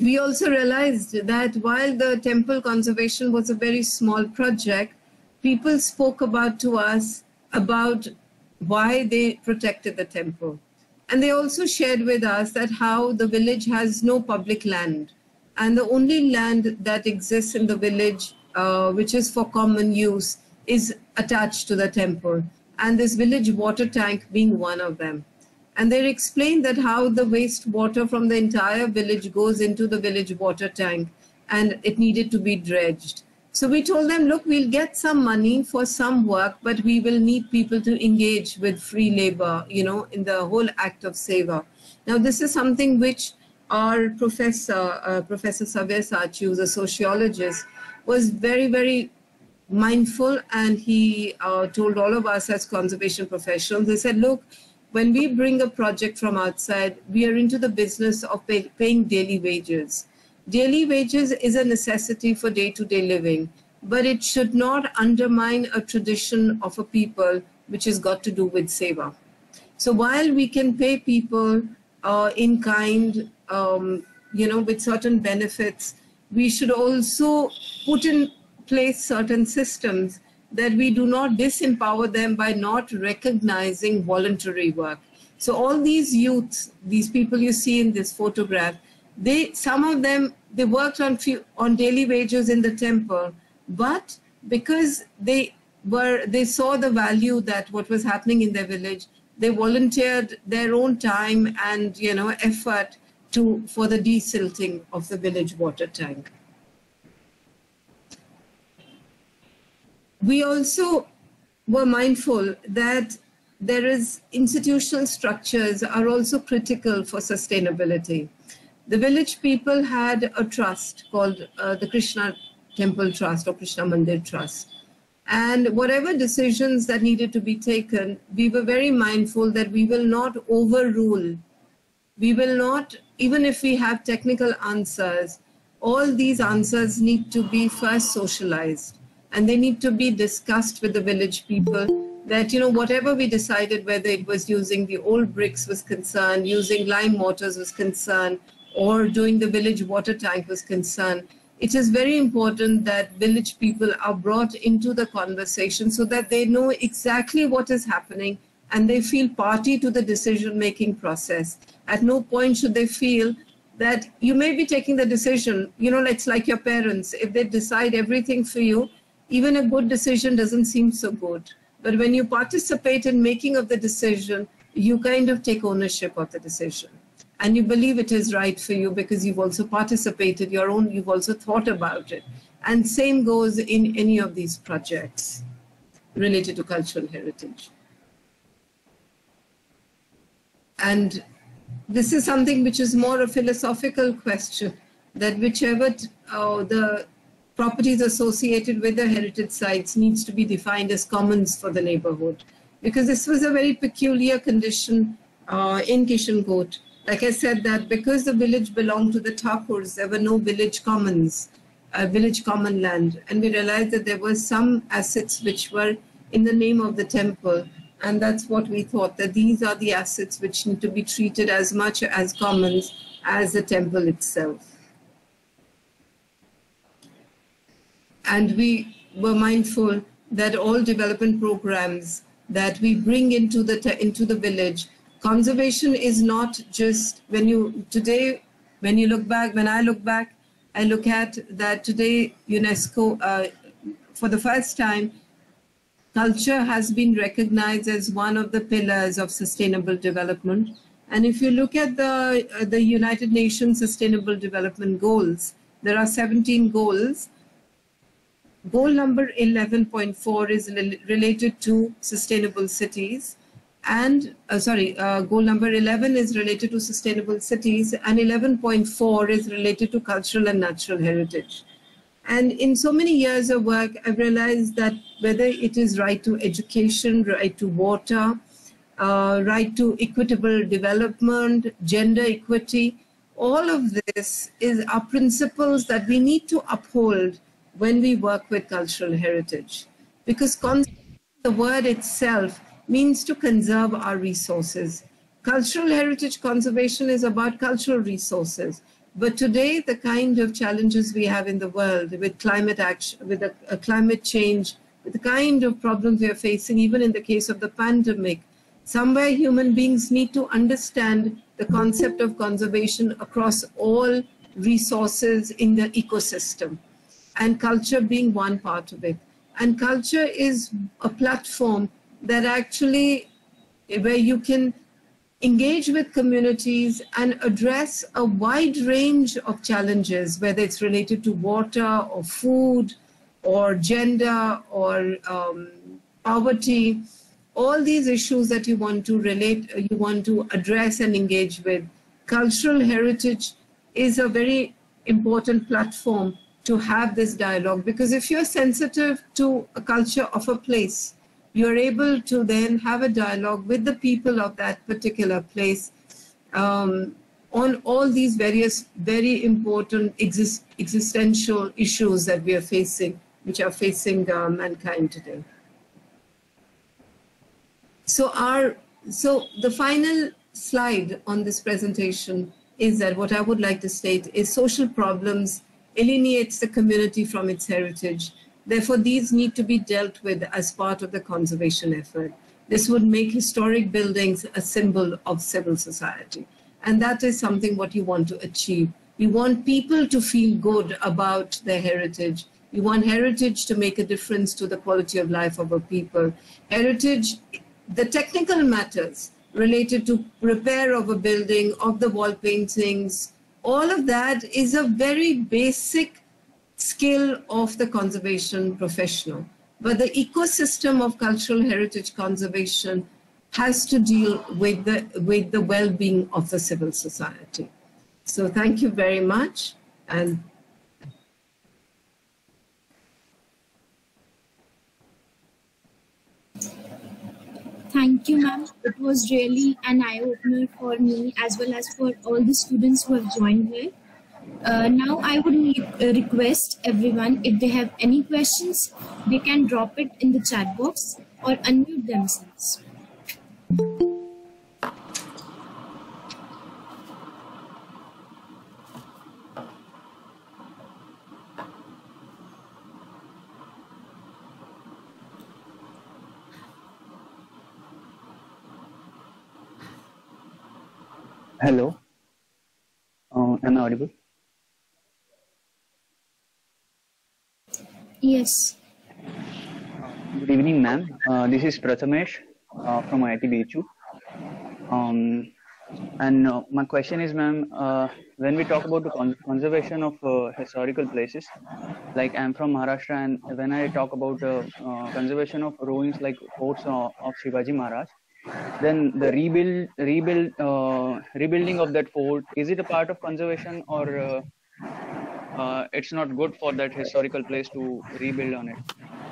we also realized that while the temple conservation was a very small project, people spoke to us about why they protected the temple. And they also shared with us that how the village has no public land. And the only land that exists in the village, which is for common use, is attached to the temple. And this village water tank being one of them. And they explained that how the wastewater from the entire village goes into the village water tank and it needed to be dredged. So we told them, look, we'll get some money for some work, but we will need people to engage with free labor, you know, in the whole act of seva. Now, this is something which our professor, Professor Sabyasachi, who's a sociologist, was very, very mindful, and he told all of us as conservation professionals, they said, look, when we bring a project from outside, we are into the business of paying daily wages. Daily wages is a necessity for day-to-day living, but it should not undermine a tradition of a people which has got to do with seva. So while we can pay people in kind, you know, with certain benefits, we should also put in place certain systems that we do not disempower them by not recognizing voluntary work. So all these youths, these people you see in this photograph, some of them, they worked on daily wages in the temple, but because they saw the value that what was happening in their village, they volunteered their own time and, you know, effort for the desilting of the village water tank. We also were mindful that institutional structures are also critical for sustainability. The village people had a trust called the Krishna Temple Trust or Krishna Mandir Trust. And whatever decisions that needed to be taken, we were very mindful that we will not overrule. We will not, even if we have technical answers, all these answers need to be first socialized. And they need to be discussed with the village people that, you know, whatever we decided, whether it was using the old bricks was concerned, using lime mortars was concerned, or doing the village water tank was concerned, it is very important that village people are brought into the conversation so that they know exactly what is happening and they feel party to the decision-making process. At no point should they feel that you may be taking the decision, you know, it's like your parents. If they decide everything for you, even a good decision doesn't seem so good. But when you participate in making of the decision, you kind of take ownership of the decision. And you believe it is right for you because you've also participated, you've also thought about it. And same goes in any of these projects related to cultural heritage. And this is something which is more a philosophical question, that whichever the properties associated with the heritage sites needs to be defined as commons for the neighborhood. Because this was a very peculiar condition in Kishankot. Like I said, that because the village belonged to the Thakurs, there were no village commons, village common land. And we realized that there were some assets which were in the name of the temple. And that's what we thought, that these are the assets which need to be treated as much as commons as the temple itself. And we were mindful that all development programs that we bring into the village, conservation is not just when you look back, I look at that today UNESCO, for the first time, culture has been recognized as one of the pillars of sustainable development. And if you look at the United Nations Sustainable Development Goals, there are 17 goals. Goal number 11.4 is related to sustainable cities. And, goal number 11 is related to sustainable cities, and 11.4 is related to cultural and natural heritage. And in so many years of work, I've realized that whether it is right to education, right to water, right to equitable development, gender equity, all of this are principles that we need to uphold when we work with cultural heritage. Because the word itself means to conserve our resources. Cultural heritage conservation is about cultural resources. But today, the kind of challenges we have in the world with climate action, with climate change, with the kind of problems we are facing, even in the case of the pandemic, somewhere human beings need to understand the concept of conservation across all resources in the ecosystem, and culture being one part of it. And culture is a platform that actually, where you can engage with communities and address a wide range of challenges, whether it's related to water or food or gender or poverty, all these issues that you want to address and engage with. Cultural heritage is a very important platform to have this dialogue, because if you're sensitive to a culture of a place, you're able to then have a dialogue with the people of that particular place on all these various very important existential issues that we are facing, which are facing mankind today. So the final slide on this presentation is that what I would like to state is social problems alienates the community from its heritage. Therefore, these need to be dealt with as part of the conservation effort. This would make historic buildings a symbol of civil society. And that is something what you want to achieve. You want people to feel good about their heritage. You want heritage to make a difference to the quality of life of a people. Heritage, the technical matters related to repair of a building, of the wall paintings, all of that is a very basic skill of the conservation professional. But the ecosystem of cultural heritage conservation has to deal with the well-being of the civil society. So thank you very much. And thank you, ma'am. It was really an eye-opener for me as well as for all the students who have joined here. Now I would request everyone, if they have any questions, they can drop it in the chat box or unmute themselves. Hello, am I audible? Yes. Good evening, ma'am. This is Prathamesh from IIT BHU. And my question is, ma'am, when we talk about the conservation of historical places, like I'm from Maharashtra, and when I talk about conservation of ruins like forts of Shivaji Maharaj, then the rebuilding of that fort, is it a part of conservation, or it's not good for that historical place to rebuild on it?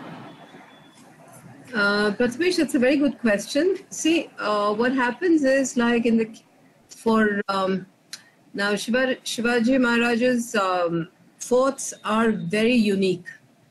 Prathamesh, that's a very good question. See, what happens is, like in the now Shivaji Maharaj's forts are very unique.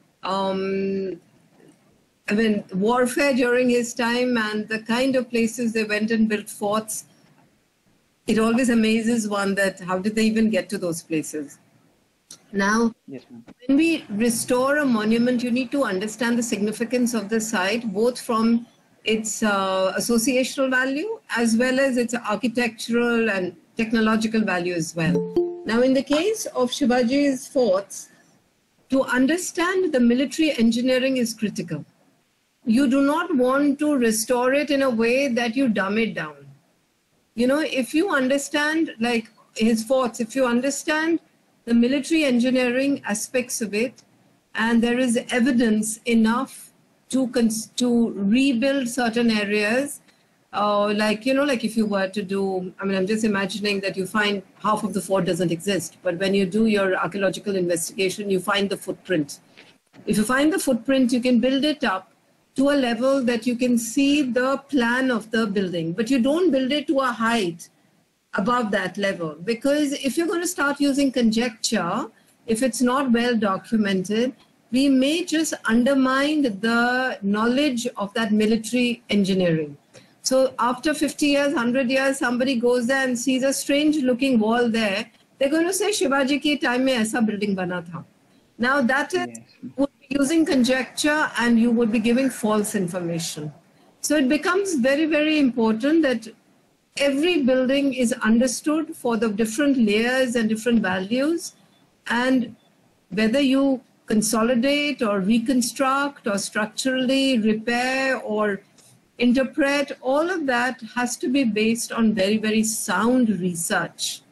I mean, warfare during his time and the kind of places they went and built forts, it always amazes one that how did they even get to those places? Now, yes, when we restore a monument, you need to understand the significance of the site, both from its associational value as well as its architectural and technological value as well. Now, in the case of Shivaji's forts, to understand the military engineering is critical. You do not want to restore it in a way that you dumb it down. You know, if you understand, like his forts, if you understand the military engineering aspects of it, and there is evidence enough to rebuild certain areas, like, you know, like if you were to do, I mean, I'm just imagining that you find half of the fort doesn't exist, but when you do your archaeological investigation, you find the footprint. If you find the footprint, you can build it up to a level that you can see the plan of the building, but you don't build it to a height above that level, because if you're going to start using conjecture, if it's not well documented, we may just undermine the knowledge of that military engineering. So after 50 years, 100 years, somebody goes there and sees a strange looking wall there they're going to say Shivaji ki time mein aisa building bana tha. Now that is would be using conjecture, and you would be giving false information. So it becomes very, very important that every building is understood for the different layers and different values, and whether you consolidate or reconstruct or structurally repair or interpret, all of that has to be based on very, very sound research.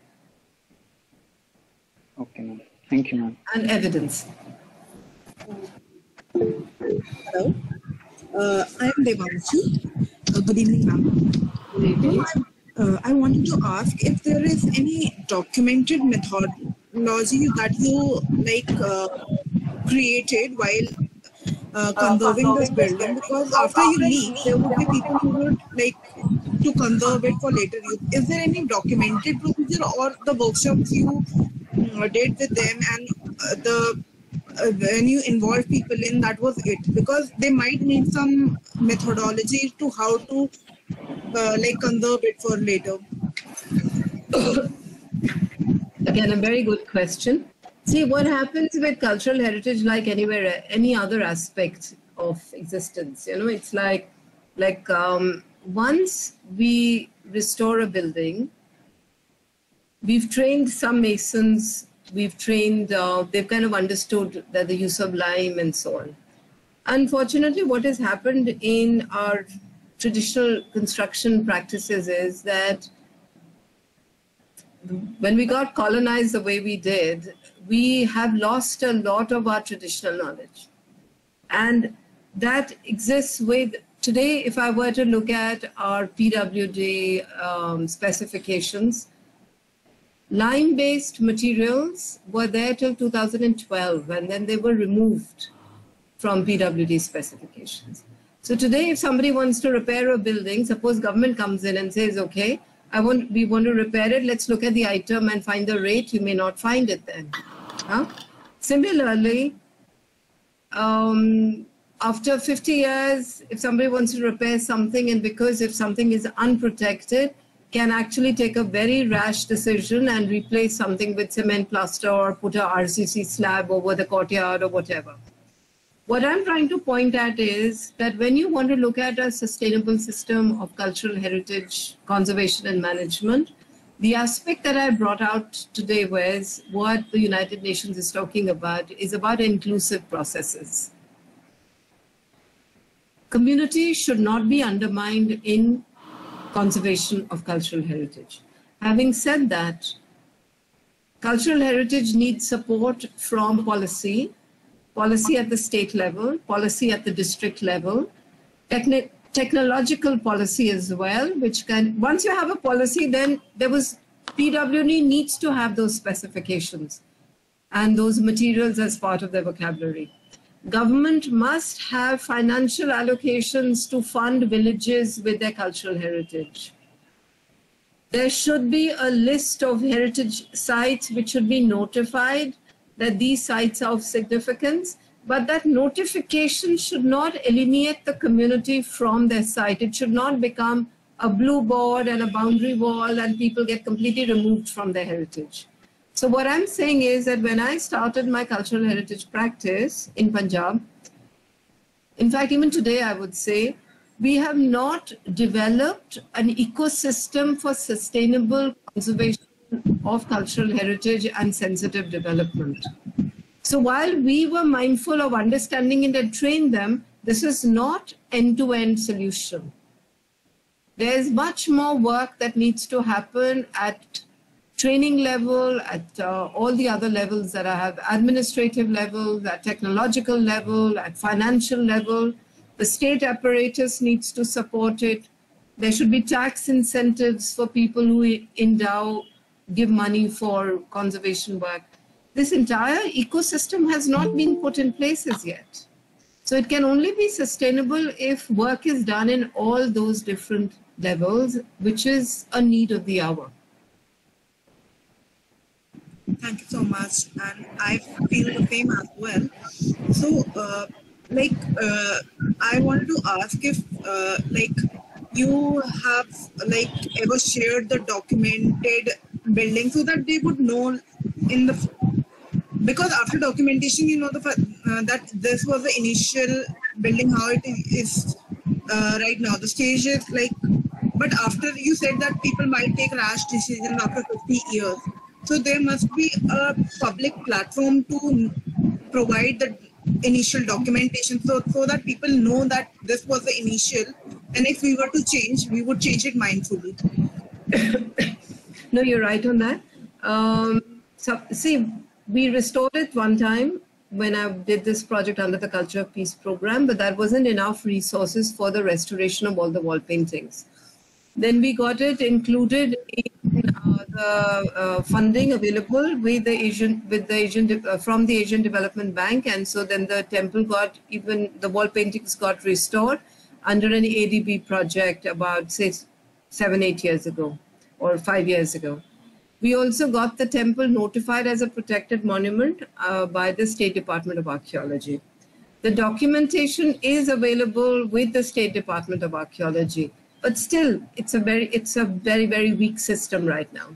Okay, ma'am. Thank you, ma'am. And evidence. Hello, I am Devanshi. Good evening, ma'am. Good evening. I wanted to ask if there is any documented methodology that you created while conserving this building, because after you leave, there would be people who would like to conserve it for later use. Is there any documented procedure, or the workshops you did with them and when you involve people in, that was it? Because they might need some methodology to how to conserve it for later. Again, a very good question. See, what happens with cultural heritage, like anywhere, any other aspect of existence, it's like once we restore a building, we've trained some masons, we've trained, they've kind of understood that the use of lime and so on. Unfortunately, what has happened in our traditional construction practices is that when we got colonized the way we did, we have lost a lot of our traditional knowledge. And that exists with, today, if I were to look at our PWD specifications, lime-based materials were there till 2012, and then they were removed from PWD specifications. So today, if somebody wants to repair a building, suppose government comes in and says, okay, we want to repair it, let's look at the item and find the rate, you may not find it then. Similarly, after 50 years, if somebody wants to repair something, and because if something is unprotected, can actually take a very rash decision and replace something with cement plaster or put a RCC slab over the courtyard or whatever. What I'm trying to point at is that when you want to look at a sustainable system of cultural heritage conservation and management, the aspect that I brought out today was what the United Nations is talking about is about inclusive processes. Community should not be undermined in conservation of cultural heritage. Having said that, cultural heritage needs support from policy at the state level, policy at the district level, technological policy as well, which can, once you have a policy, then PWD needs to have those specifications and those materials as part of their vocabulary. Government must have financial allocations to fund villages with their cultural heritage. There should be a list of heritage sites which should be notified that these sites are of significance, but that notification should not alienate the community from their site. It should not become a blue board and a boundary wall and people get completely removed from their heritage. So what I'm saying is that when I started my cultural heritage practice in Punjab, in fact, even today, I would say, we have not developed an ecosystem for sustainable conservation of cultural heritage and sensitive development. So while we were mindful of understanding it and trained them, this is not end-to-end solution. There's much more work that needs to happen at training level, at all the other levels that I have, administrative level, at technological level, at financial level. The state apparatus needs to support it. There should be tax incentives for people who give money for conservation work. This entire ecosystem has not been put in place as yet. So it can only be sustainable if work is done in all those different levels, which is a need of the hour. Thank you so much, and I feel the same as well. So, I wanted to ask if, you have like ever shared the documented building so that they would know in the, because after documentation you know that this was the initial building, how it is right now, the stage is like, but after you said that people might take rash decisions after 50 years, so there must be a public platform to provide the initial documentation so that people know that this was the initial, and if we were to change, we would change it mindfully. No, you're right on that. So see, we restored it one time when I did this project under the Culture of Peace program, but that wasn't enough resources for the restoration of all the wall paintings. Then we got it included in the funding available with from the Asian Development Bank, and so then the temple got, even the wall paintings got restored under an ADB project about say 7-8 years ago or 5 years ago. We also got the temple notified as a protected monument by the State Department of Archaeology. The documentation is available with the State Department of Archaeology, but still it's a very, very weak system right now.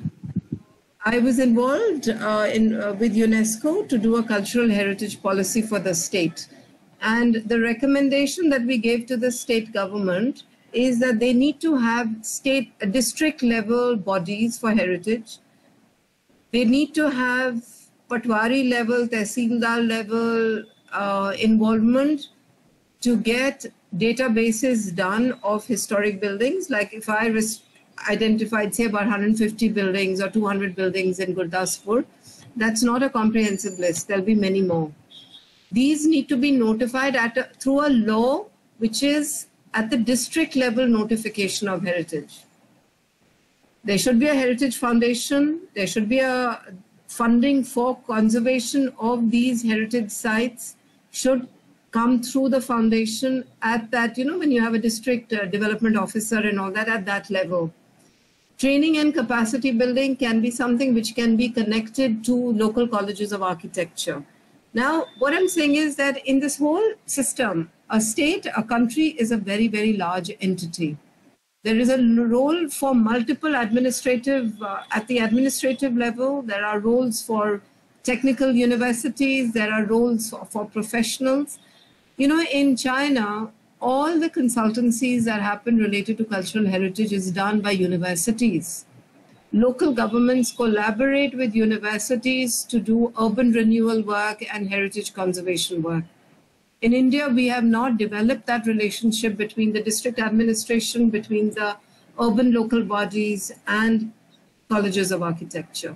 I was involved with UNESCO to do a cultural heritage policy for the state. And the recommendation that we gave to the state government is that they need to have district level bodies for heritage. They need to have Patwari level, Tehsildar level involvement to get databases done of historic buildings. Like if I identified say about 150 buildings or 200 buildings in Gurdaspur, that's not a comprehensive list. There'll be many more. These need to be notified through a law which is at the district level notification of heritage. There should be a heritage foundation. There should be a funding for conservation of these heritage sites should come through the foundation at that, when you have a district development officer and all that at that level. Training and capacity building can be something which can be connected to local colleges of architecture. Now, what I'm saying is that in this whole system, a state, a country is a very, very large entity. There is a role for multiple administrative, at the administrative level, there are roles for technical universities, there are roles for professionals. In China, all the consultancies that happen related to cultural heritage is done by universities. Local governments collaborate with universities to do urban renewal work and heritage conservation work. In India, we have not developed that relationship between the district administration, between the urban local bodies and colleges of architecture.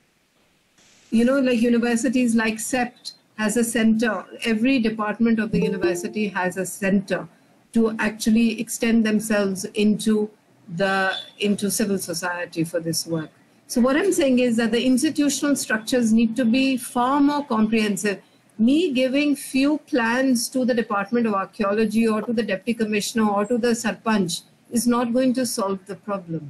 Like universities like CEPT has a center. Every department of the university has a center to actually extend themselves into civil society for this work. So what I'm saying is that the institutional structures need to be far more comprehensive. Me giving few plans to the Department of Archaeology or to the Deputy Commissioner or to the Sarpanch is not going to solve the problem.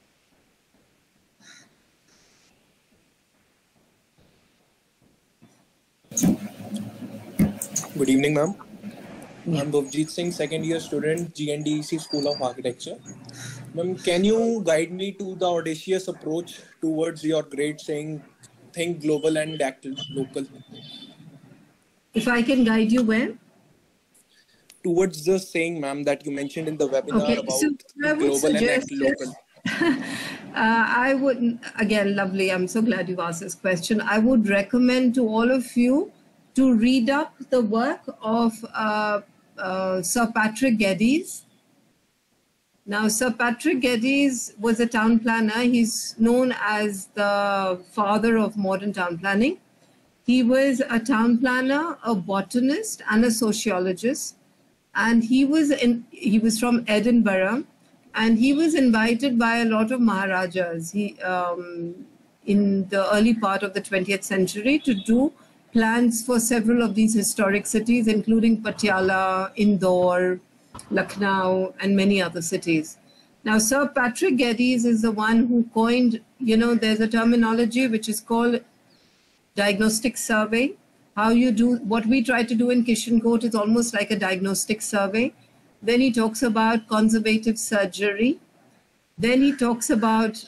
Good evening, ma'am. I'm Bhavjit Singh, second year student, GNDEC School of Architecture. Ma'am, can you guide me to the audacious approach towards your great saying, think global and act local? If I can guide you where? Towards the saying, ma'am, that you mentioned in the webinar about global and act local. I would, again, lovely. I'm so glad you've asked this question. I would recommend to all of you to read up the work of Sir Patrick Geddes. Now, Sir Patrick Geddes was a town planner. He's known as the father of modern town planning. He was a town planner, a botanist, and a sociologist. And he was from Edinburgh, and he was invited by a lot of Maharajas in the early part of the 20th century to do plans for several of these historic cities, including Patiala, Indore, Lucknow, and many other cities. Now, Sir Patrick Geddes is the one who coined, there's a terminology which is called diagnostic survey. How you do, what we try to do in Kishan Court is almost like a diagnostic survey. Then he talks about conservative surgery. Then he talks about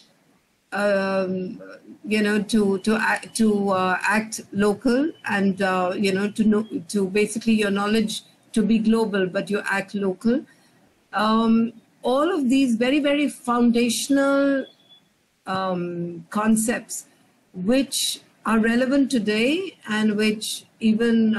act local and to basically your knowledge to be global, but you act local. All of these very, very foundational concepts, which are relevant today and which even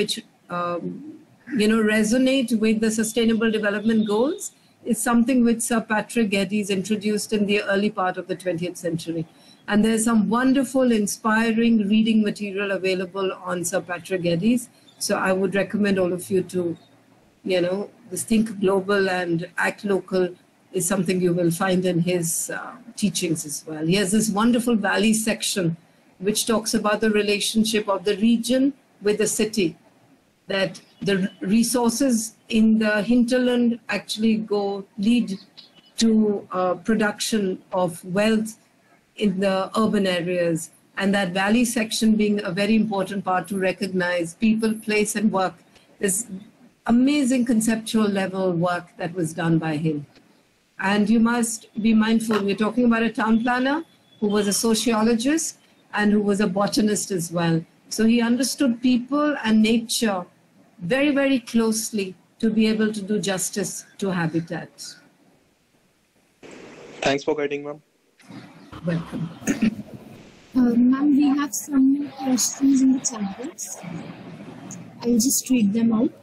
resonate with the Sustainable Development Goals, is something which Sir Patrick Geddes introduced in the early part of the 20th century. And there's some wonderful, inspiring reading material available on Sir Patrick Geddes. So I would recommend all of you to, this think global and act local is something you will find in his teachings as well. He has this wonderful valley section which talks about the relationship of the region with the city, that the resources in the hinterland actually lead to production of wealth in the urban areas, and that valley section being a very important part to recognize people, place and work. This amazing conceptual level work that was done by him. And you must be mindful, we're talking about a town planner who was a sociologist and who was a botanist as well. So he understood people and nature very, very closely to be able to do justice to habitat. Thanks for guiding, ma'am. Welcome. Ma'am, we have some questions in the chat box. I'll just read them out.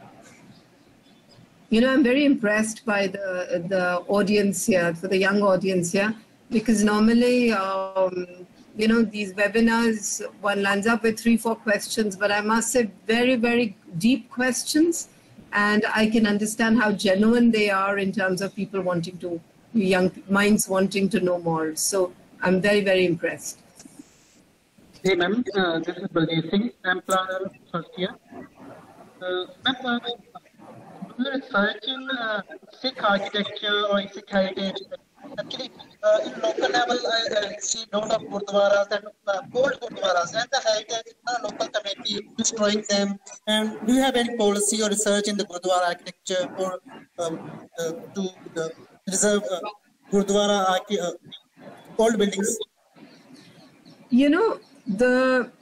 I'm very impressed by the audience here, for the young audience here, because normally, these webinars, one lands up with 3-4 questions, but I must say very, very deep questions. And I can understand how genuine they are in terms of people wanting to, young minds wanting to know more. So I'm very, very impressed. Hey, ma'am, this is Baldev Singh. I'm planner first year. Ma'am, do you research in Sikh architecture or Sikh heritage? Actually, in local level, I see a lot of gurdwaras and old gurdwaras, and the heritage local committee destroying them. And do you have any policy or research in the gurdwara architecture or to preserve gurdwara old buildings? The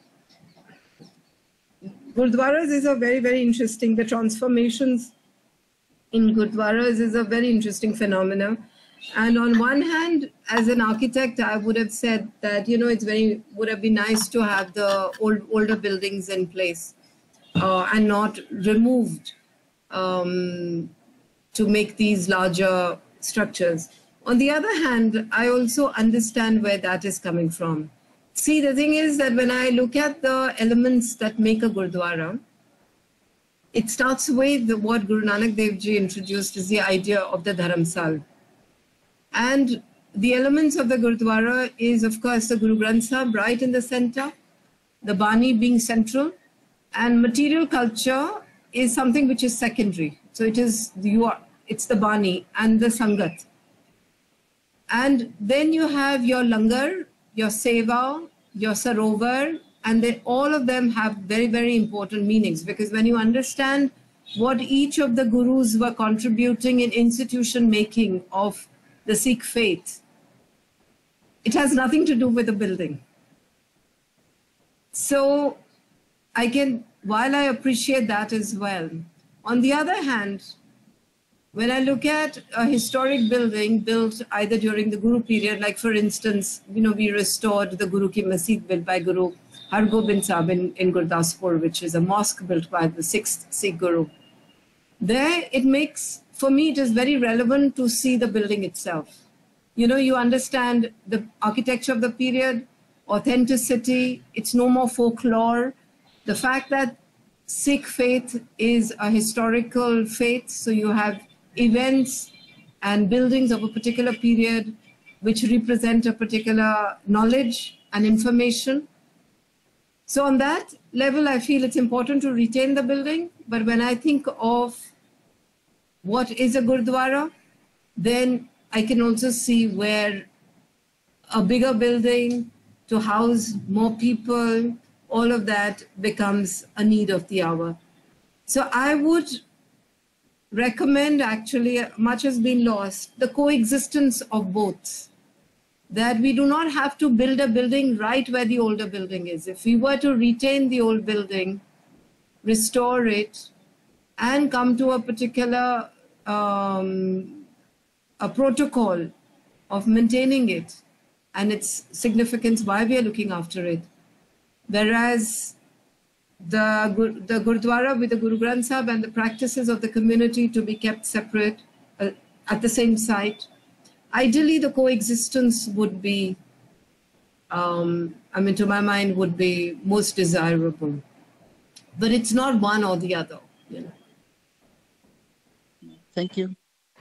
gurdwaras is a very, very interesting. The transformations in gurdwaras is a very interesting phenomenon. And on one hand, as an architect, I would have said that, would have been nice to have the older buildings in place and not removed to make these larger structures. On the other hand, I also understand where that is coming from. See, the thing is that when I look at the elements that make a Gurdwara, it starts with what Guru Nanak Dev Ji introduced is the idea of the Dharamsal. And the elements of the Gurdwara is, of course, the Guru Granth Sahib right in the center, the Bani being central, and material culture is something which is secondary. So it's the Bani and the Sangat. And then you have your Langar, your Seva, your Sarovar, and then all of them have very, very important meanings, because when you understand what each of the gurus were contributing in institution making of the Sikh faith, it has nothing to do with the building. So while I appreciate that as well, on the other hand, when I look at a historic building built either during the Guru period, like for instance, we restored the Guru Ki Masjid built by Guru Har Gobind Sahib in Gurdaspur, which is a mosque built by the 6th Sikh Guru. There for me, it is very relevant to see the building itself. You understand the architecture of the period, authenticity, it's no more folklore. The fact that Sikh faith is a historical faith, so you have events and buildings of a particular period which represent a particular knowledge and information. So on that level, I feel it's important to retain the building. But when I think of what is a Gurdwara, then I can also see where a bigger building to house more people, all of that becomes a need of the hour. So I would recommend, actually, much has been lost, the coexistence of both. That we do not have to build a building right where the older building is. If we were to retain the old building, restore it, and come to a particular a protocol of maintaining it and its significance, why we are looking after it. Whereas the Gurdwara with the Guru Granth Sahib and the practices of the community to be kept separate at the same site, ideally the coexistence would be, I mean, to my mind, would be most desirable. But it's not one or the other, you know. Thank you.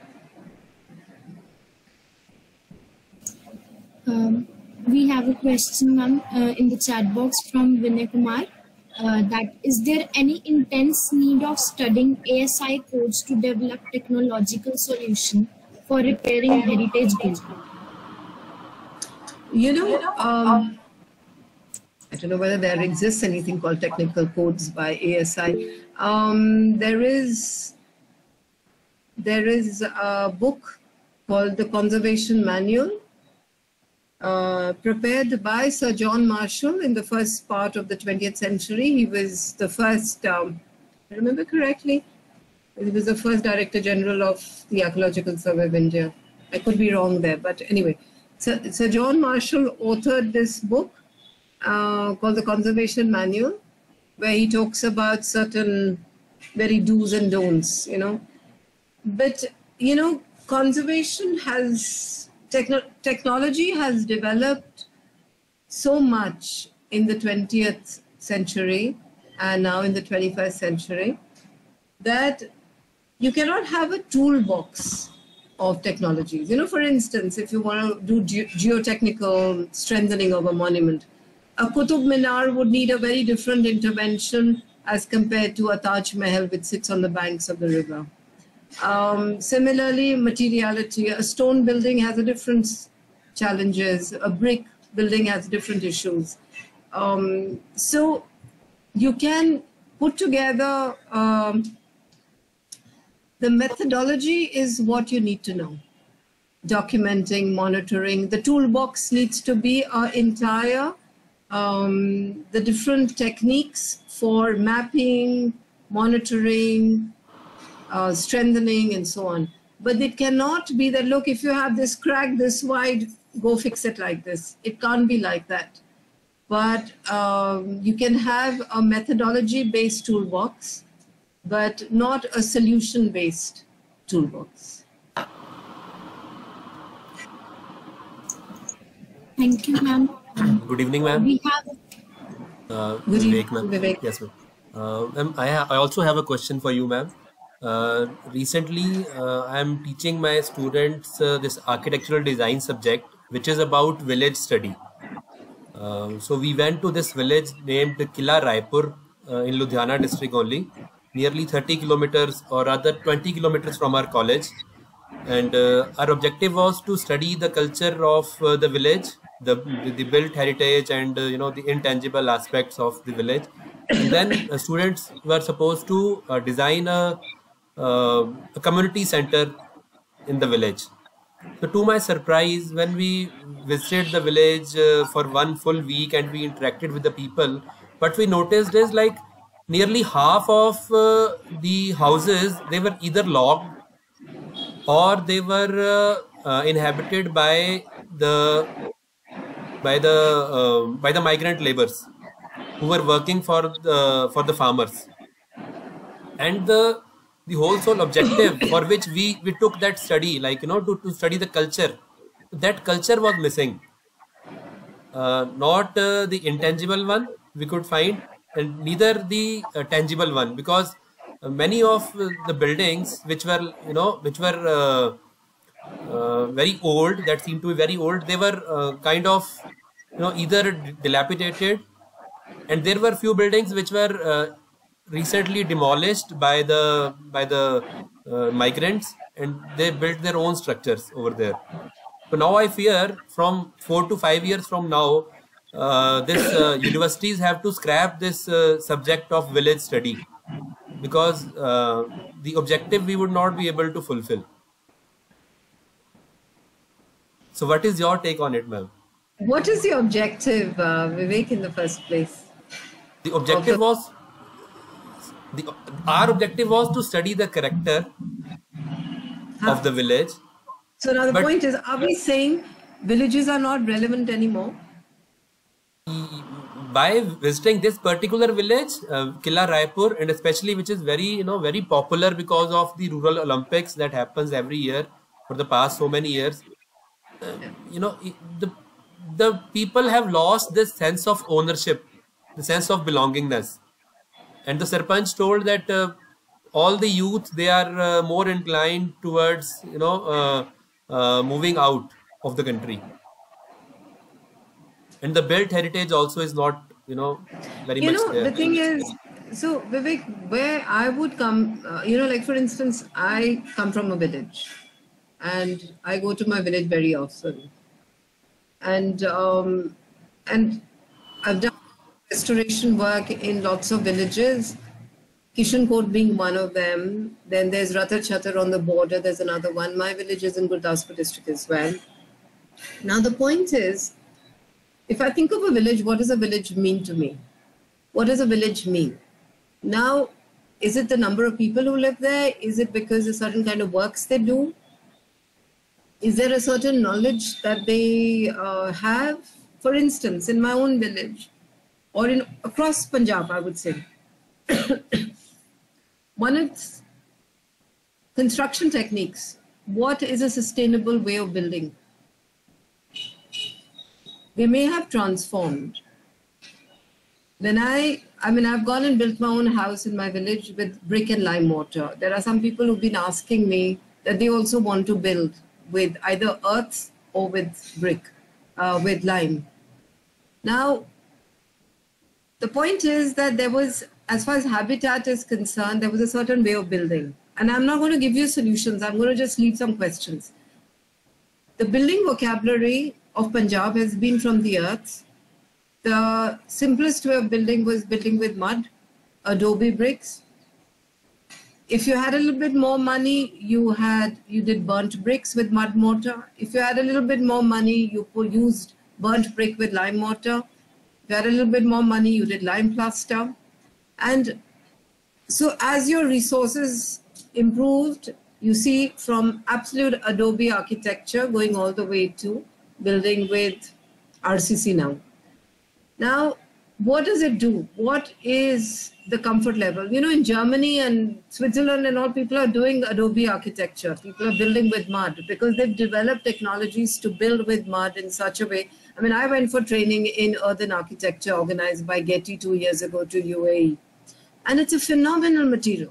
We have a question, ma'am, in the chat box from Vinay Kumar. That is there any intense need of studying ASI codes to develop technological solution for repairing heritage buildings? You know, I don't know whether there exists anything called technical codes by ASI. There is a book called the Conservation Manual, prepared by Sir John Marshall in the first part of the 20th century. He was the first, if I remember correctly, he was the first Director General of the Archaeological Survey of India. I could be wrong there, but anyway. Sir John Marshall authored this book called the Conservation Manual, where he talks about certain very do's and don'ts, you know. But, you know, conservation has, technology has developed so much in the 20th century and now in the 21st century that you cannot have a toolbox of technologies. You know, for instance, if you want to do geotechnical strengthening of a monument, a Qutub Minar would need a very different intervention as compared to a Taj Mahal which sits on the banks of the river. Similarly, materiality, a stone building has a different challenges, a brick building has different issues. So you can put together, the methodology is what you need to know. Documenting, monitoring, the toolbox needs to be our entire, the different techniques for mapping, monitoring, strengthening and so on. But it cannot be that, look, if you have this crack this wide, go fix it like this. It can't be like that. But you can have a methodology-based toolbox, but not a solution-based toolbox. Thank you, ma'am. Good evening, ma'am. We have Good Vivek, ma'am. evening, Vivek. Yes, ma'am. Ma'am, I also have a question for you, ma'am. Recently, I am teaching my students this architectural design subject, which is about village study. So we went to this village named Kila Raipur in Ludhiana district only, nearly 30 kilometers or rather 20 kilometers from our college. And our objective was to study the culture of the village, the built heritage and you know, the intangible aspects of the village. And then students were supposed to design a community center in the village. So to my surprise, when we visited the village for one full week and we interacted with the people, what we noticed is like nearly half of the houses, they were either logged or they were inhabited by the migrant laborers who were working for the farmers. And the whole sole objective for which we took that study, like, you know, to study the culture, that culture was missing. Not the intangible one we could find, and neither the tangible one, because many of the buildings which were, you know, very old, that seemed to be very old, they were kind of, you know, either dilapidated, and there were few buildings which were recently demolished by the migrants, and they built their own structures over there. So now I fear from 4 to 5 years from now, this universities have to scrap this subject of village study, because the objective we would not be able to fulfill. So what is your take on it, ma'am? What is the objective, Vivek, in the first place? The objective was, our objective was to study the character of the village. So now the point is, are we saying villages are not relevant anymore? By visiting this particular village, Killa Raipur, and especially which is very, very popular because of the Rural Olympics that happens every year for the past so many years. The people have lost this sense of ownership, the sense of belongingness. And the Sarpanch told that all the youth, they are more inclined towards, moving out of the country. And the built heritage also is not, very much there. The thing is, so Vivek, where I would come, like for instance, I come from a village and I go to my village very often. And I've done restoration work in lots of villages, Kishankot being one of them. Then there's Ratar Chatar on the border, there's another one. My village is in Gurdaspur district as well. Now the point is, if I think of a village, what does a village mean to me? What does a village mean? Now, is it the number of people who live there? Is it because a certain kind of works they do? Is there a certain knowledge that they have? For instance, in my own village, or across Punjab, I would say, one is construction techniques. What is a sustainable way of building? They may have transformed. When I've gone and built my own house in my village with brick and lime mortar. There are some people who've been asking me that they also want to build with either earth or with brick, with lime. Now, the point is that there was, as far as habitat is concerned, there was a certain way of building. And I'm not going to give you solutions. I'm going to just leave some questions. The building vocabulary of Punjab has been from the earth. The simplest way of building was building with mud, adobe bricks. If you had a little bit more money, you did burnt bricks with mud mortar. If you had a little bit more money, you used burnt brick with lime mortar. If you had a little bit more money, you did lime plaster. And so as your resources improved, you see from absolute adobe architecture going all the way to building with RCC now. Now, what does it do? What is the comfort level? In Germany and Switzerland and all, people are doing adobe architecture. People are building with mud because they've developed technologies to build with mud in such a way. I went for training in earthen architecture organized by Getty 2 years ago to UAE. And it's a phenomenal material.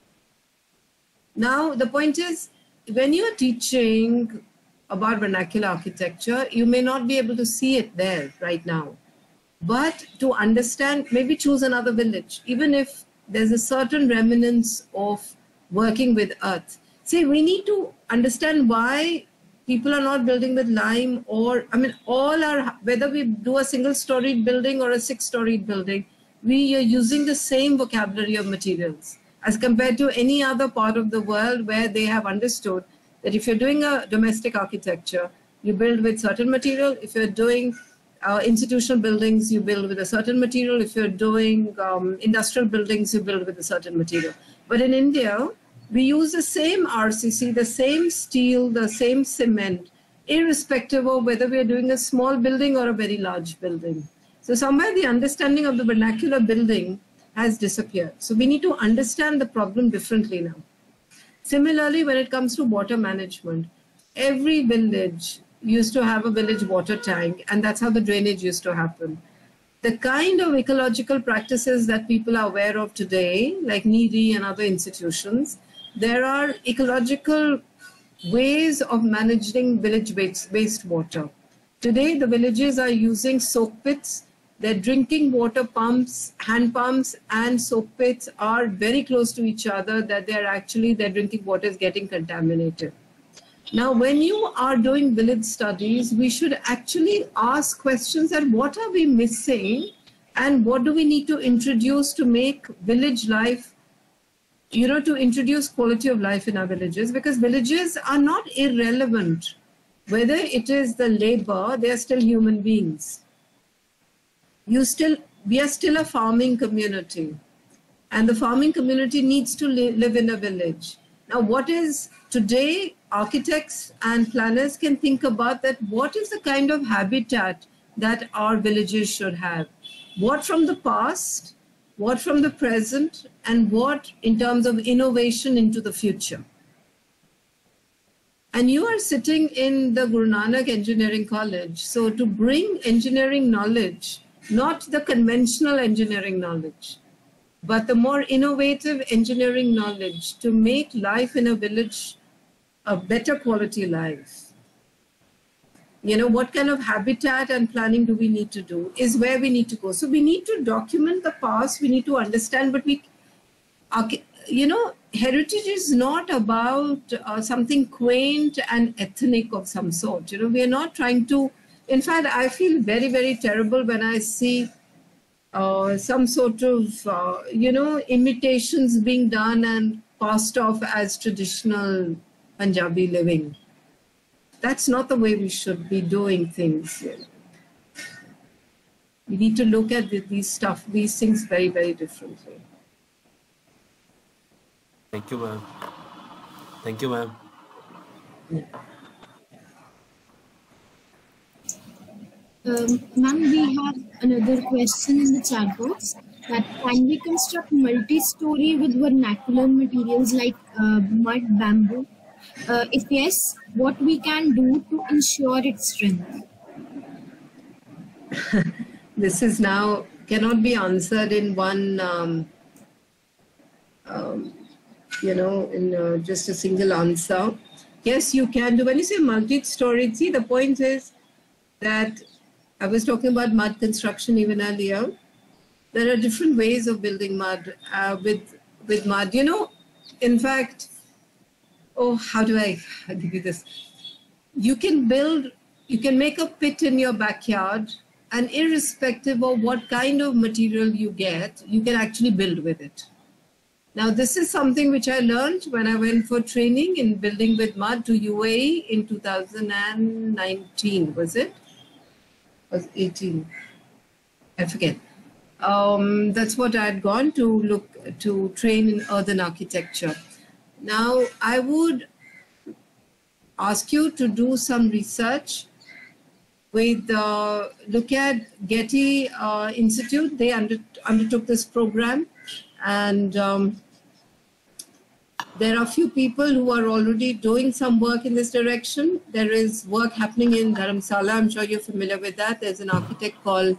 Now, the point is, when you're teaching about vernacular architecture, you may not be able to see it there right now. But to understand, maybe choose another village, even if there's a certain remnants of working with earth. See, we need to understand why people are not building with lime or, whether we do a single-storied building or a six-storied building, we are using the same vocabulary of materials as compared to any other part of the world where they have understood that if you're doing a domestic architecture, you build with certain material. If you're doing institutional buildings, you build with a certain material. If you're doing industrial buildings, you build with a certain material. But in India, we use the same RCC, the same steel, the same cement, irrespective of whether we are doing a small building or a very large building. So somewhere the understanding of the vernacular building has disappeared. So we need to understand the problem differently now. Similarly, when it comes to water management, every village used to have a village water tank, and that's how the drainage used to happen. The kind of ecological practices that people are aware of today, like NEERI and other institutions, there are ecological ways of managing village wastewater. Today, the villages are using soak pits. Their drinking water pumps, hand pumps, and soak pits are very close to each other, that their drinking water is getting contaminated. Now, when you are doing village studies, we should actually ask questions that what are we missing and what do we need to introduce to make village life to introduce quality of life in our villages, because villages are not irrelevant. Whether it is the labor, they are still human beings. We are still a farming community, and the farming community needs to live in a village. Now, what is today, architects and planners can think about that, what is the kind of habitat that our villages should have? What from the past, what from the present, and what in terms of innovation into the future. And you are sitting in the Guru Nanak Engineering College, so to bring engineering knowledge, not the conventional engineering knowledge, but the more innovative engineering knowledge to make life in a village a better quality life. What kind of habitat and planning do we need to do is where we need to go. So we need to document the past, we need to understand, but heritage is not about something quaint and ethnic of some sort. We are not trying to, in fact, I feel very, very terrible when I see some sort of, imitations being done and passed off as traditional Punjabi living. That's not the way we should be doing things. We need to look at these things very, very differently. Thank you, ma'am. Thank you, ma'am. Ma'am, we have another question in the chat box. That can we construct multi-story with vernacular materials like mud, bamboo? If yes, what we can do to ensure its strength? This is now cannot be answered in one, in just a single answer. Yes, you can do. When you say multi-story, see, the point is that I was talking about mud construction even earlier. There are different ways of building mud with mud. In fact, how do I give you this? You can make a pit in your backyard, and irrespective of what kind of material you get, you can actually build with it. Now, this is something which I learned when I went for training in building with mud to UAE in 2019, was it? Was 18? I forget. That's what I had gone to train in earthen architecture. Now, I would ask you to do some research with, look at Getty Institute. They undertook this program, and there are a few people who are already doing some work in this direction. There is work happening in Dharamsala. I'm sure you're familiar with that. There's an architect called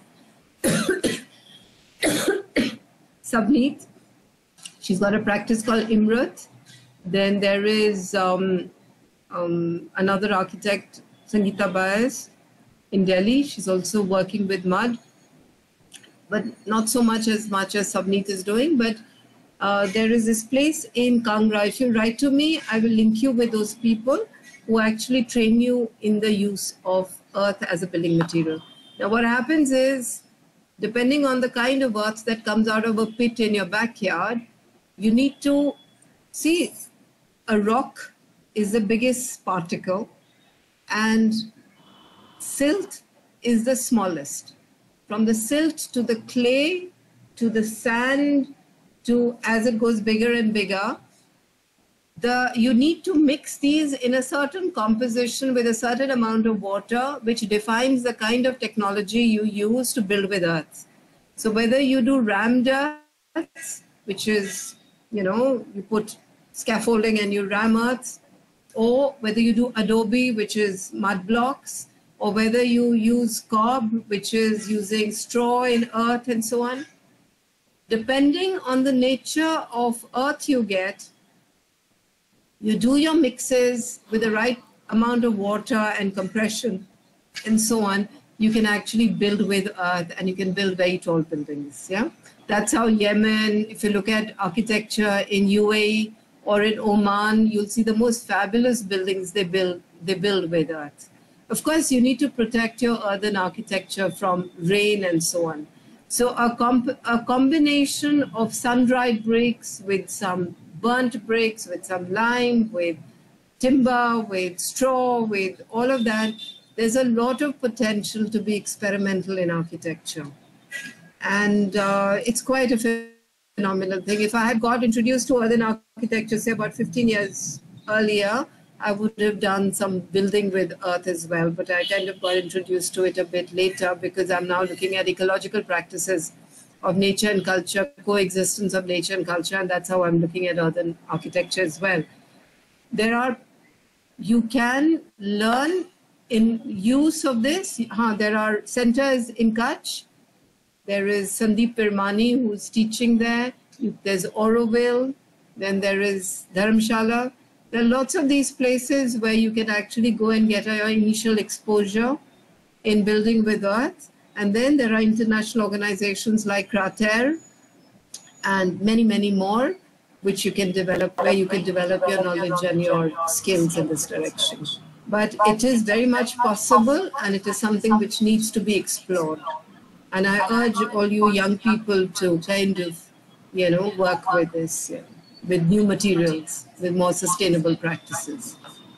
Sabneet. She's got a practice called Imrat. Then there is another architect, Sangeeta Baez, in Delhi. She's also working with mud, but not so much as Sabneet is doing. But there is this place in Kangra. If you write to me, I will link you with those people who actually train you in the use of earth as a building material. Now, what happens is, depending on the kind of earth that comes out of a pit in your backyard, you need to see a rock is the biggest particle and silt is the smallest. From the silt to the clay to the sand to as it goes bigger and bigger, you need to mix these in a certain composition with a certain amount of water, which defines the kind of technology you use to build with earth. So whether you do rammed earth, which is, you put scaffolding and you ram earth, or whether you do adobe, which is mud blocks, or whether you use cob, which is using straw in earth and so on, depending on the nature of earth you get, you do your mixes with the right amount of water and compression and so on, you can actually build with earth and you can build very tall buildings. Yeah, that's how Yemen, if you look at architecture in UAE or in Oman, you'll see the most fabulous buildings they build with earth. Of course, you need to protect your earthen architecture from rain and so on. So a combination of sun-dried bricks with some burnt bricks, with some lime, with timber, with straw, with all of that. There's a lot of potential to be experimental in architecture. And it's quite a phenomenal thing. If I had got introduced to earthen architecture, say about 15 years earlier, I would have done some building with earth as well. But I kind of got introduced to it a bit later because I'm now looking at ecological practices of nature and culture, coexistence of nature and culture, and that's how I'm looking at earthen architecture as well. You can learn in use of this. There are centers in Kutch. There is Sandeep Pirmani who's teaching there. There's Auroville. Then there is Dharamshala. There are lots of these places where you can actually go and get your initial exposure in building with earth. And then there are international organizations like Krater and many, many more, which you can develop, where you can develop your knowledge and your skills in this direction. But it is very much possible, and it is something which needs to be explored. And I urge all you young people to kind of, work with this, with new materials, with more sustainable practices.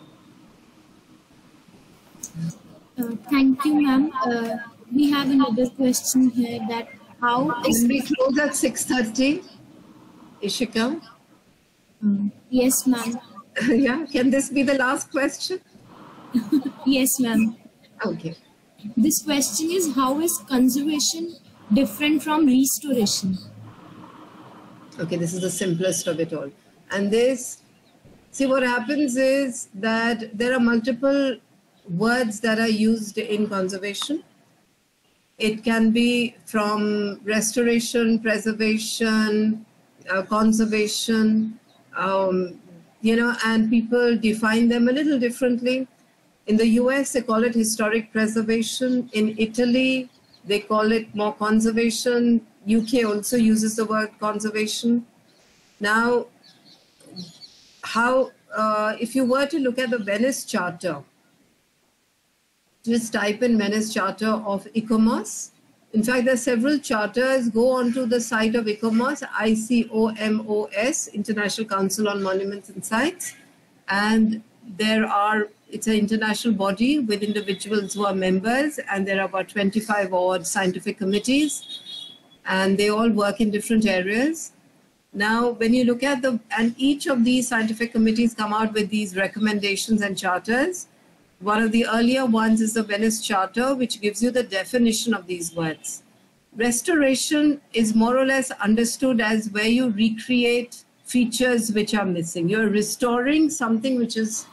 Thank you, ma'am. We have another question here that how is... We close at 6:30, Ishika? Yes, ma'am. Yeah, can this be the last question? Yes, ma'am. Okay. This question is, how is conservation different from restoration? Okay, this is the simplest of it all. And see what happens is that there are multiple words that are used in conservation. It can be from restoration, preservation, conservation, and people define them a little differently. In the US, they call it historic preservation. In Italy, they call it more conservation. UK also uses the word conservation. Now, if you were to look at the Venice Charter, just type in Venice Charter of ICOMOS. In fact, there are several charters. Go onto the site of ICOMOS, ICOMOS, International Council on Monuments and Sites. And it's an international body with individuals who are members, and there are about 25 odd scientific committees, and they all work in different areas. Now, when you look at and each of these scientific committees come out with these recommendations and charters. One of the earlier ones is the Venice Charter, which gives you the definition of these words. Restoration is more or less understood as where you recreate features which are missing. You're restoring something which is,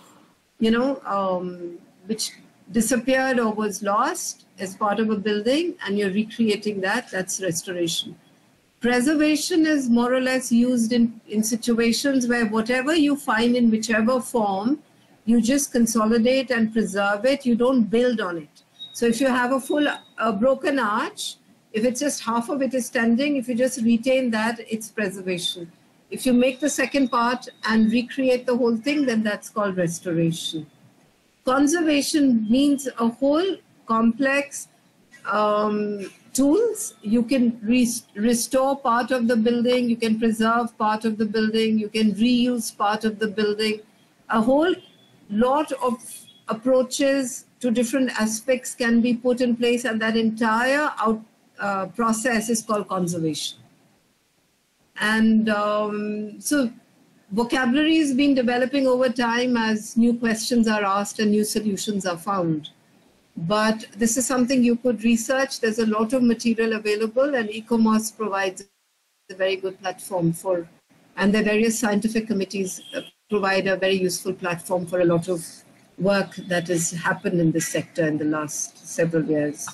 which disappeared or was lost as part of a building, and you're recreating that. That's restoration. Preservation is more or less used in situations where whatever you find in whichever form, you just consolidate and preserve it. You don't build on it. So if you have a broken arch, if it's just half of it is standing, if you just retain that, it's preservation. If you make the second part and recreate the whole thing, then that's called restoration. Conservation means a whole complex tools. You can restore part of the building, you can preserve part of the building, you can reuse part of the building. A whole lot of approaches to different aspects can be put in place, and that entire process is called conservation. And so vocabulary has been developing over time as new questions are asked and new solutions are found. But this is something you could research. There's a lot of material available, and ICOMOS provides a very good platform for, and the various scientific committees provide a very useful platform for a lot of work that has happened in this sector in the last several years.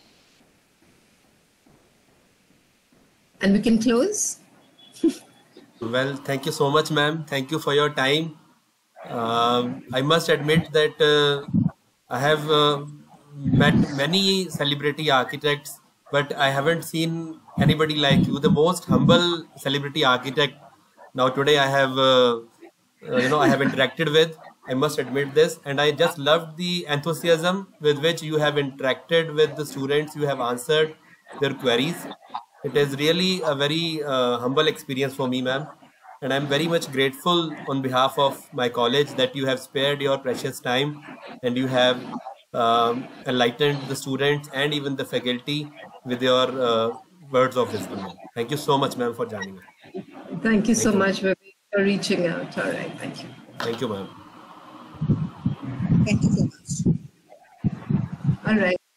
And we can close. Well, thank you so much, ma'am. Thank you for your time. I must admit that I have met many celebrity architects, but I haven't seen anybody like you, the most humble celebrity architect. Now today I have, I have interacted with. I must admit this, and I just loved the enthusiasm with which you have interacted with the students. You have answered their queries. It is really a very humble experience for me, ma'am. and I'm very much grateful on behalf of my college that you have spared your precious time and you have enlightened the students and even the faculty with your words of wisdom. Thank you so much, ma'am, for joining us. Thank you so much for reaching out. All right, thank you. Thank you, ma'am. Thank you so much. All right.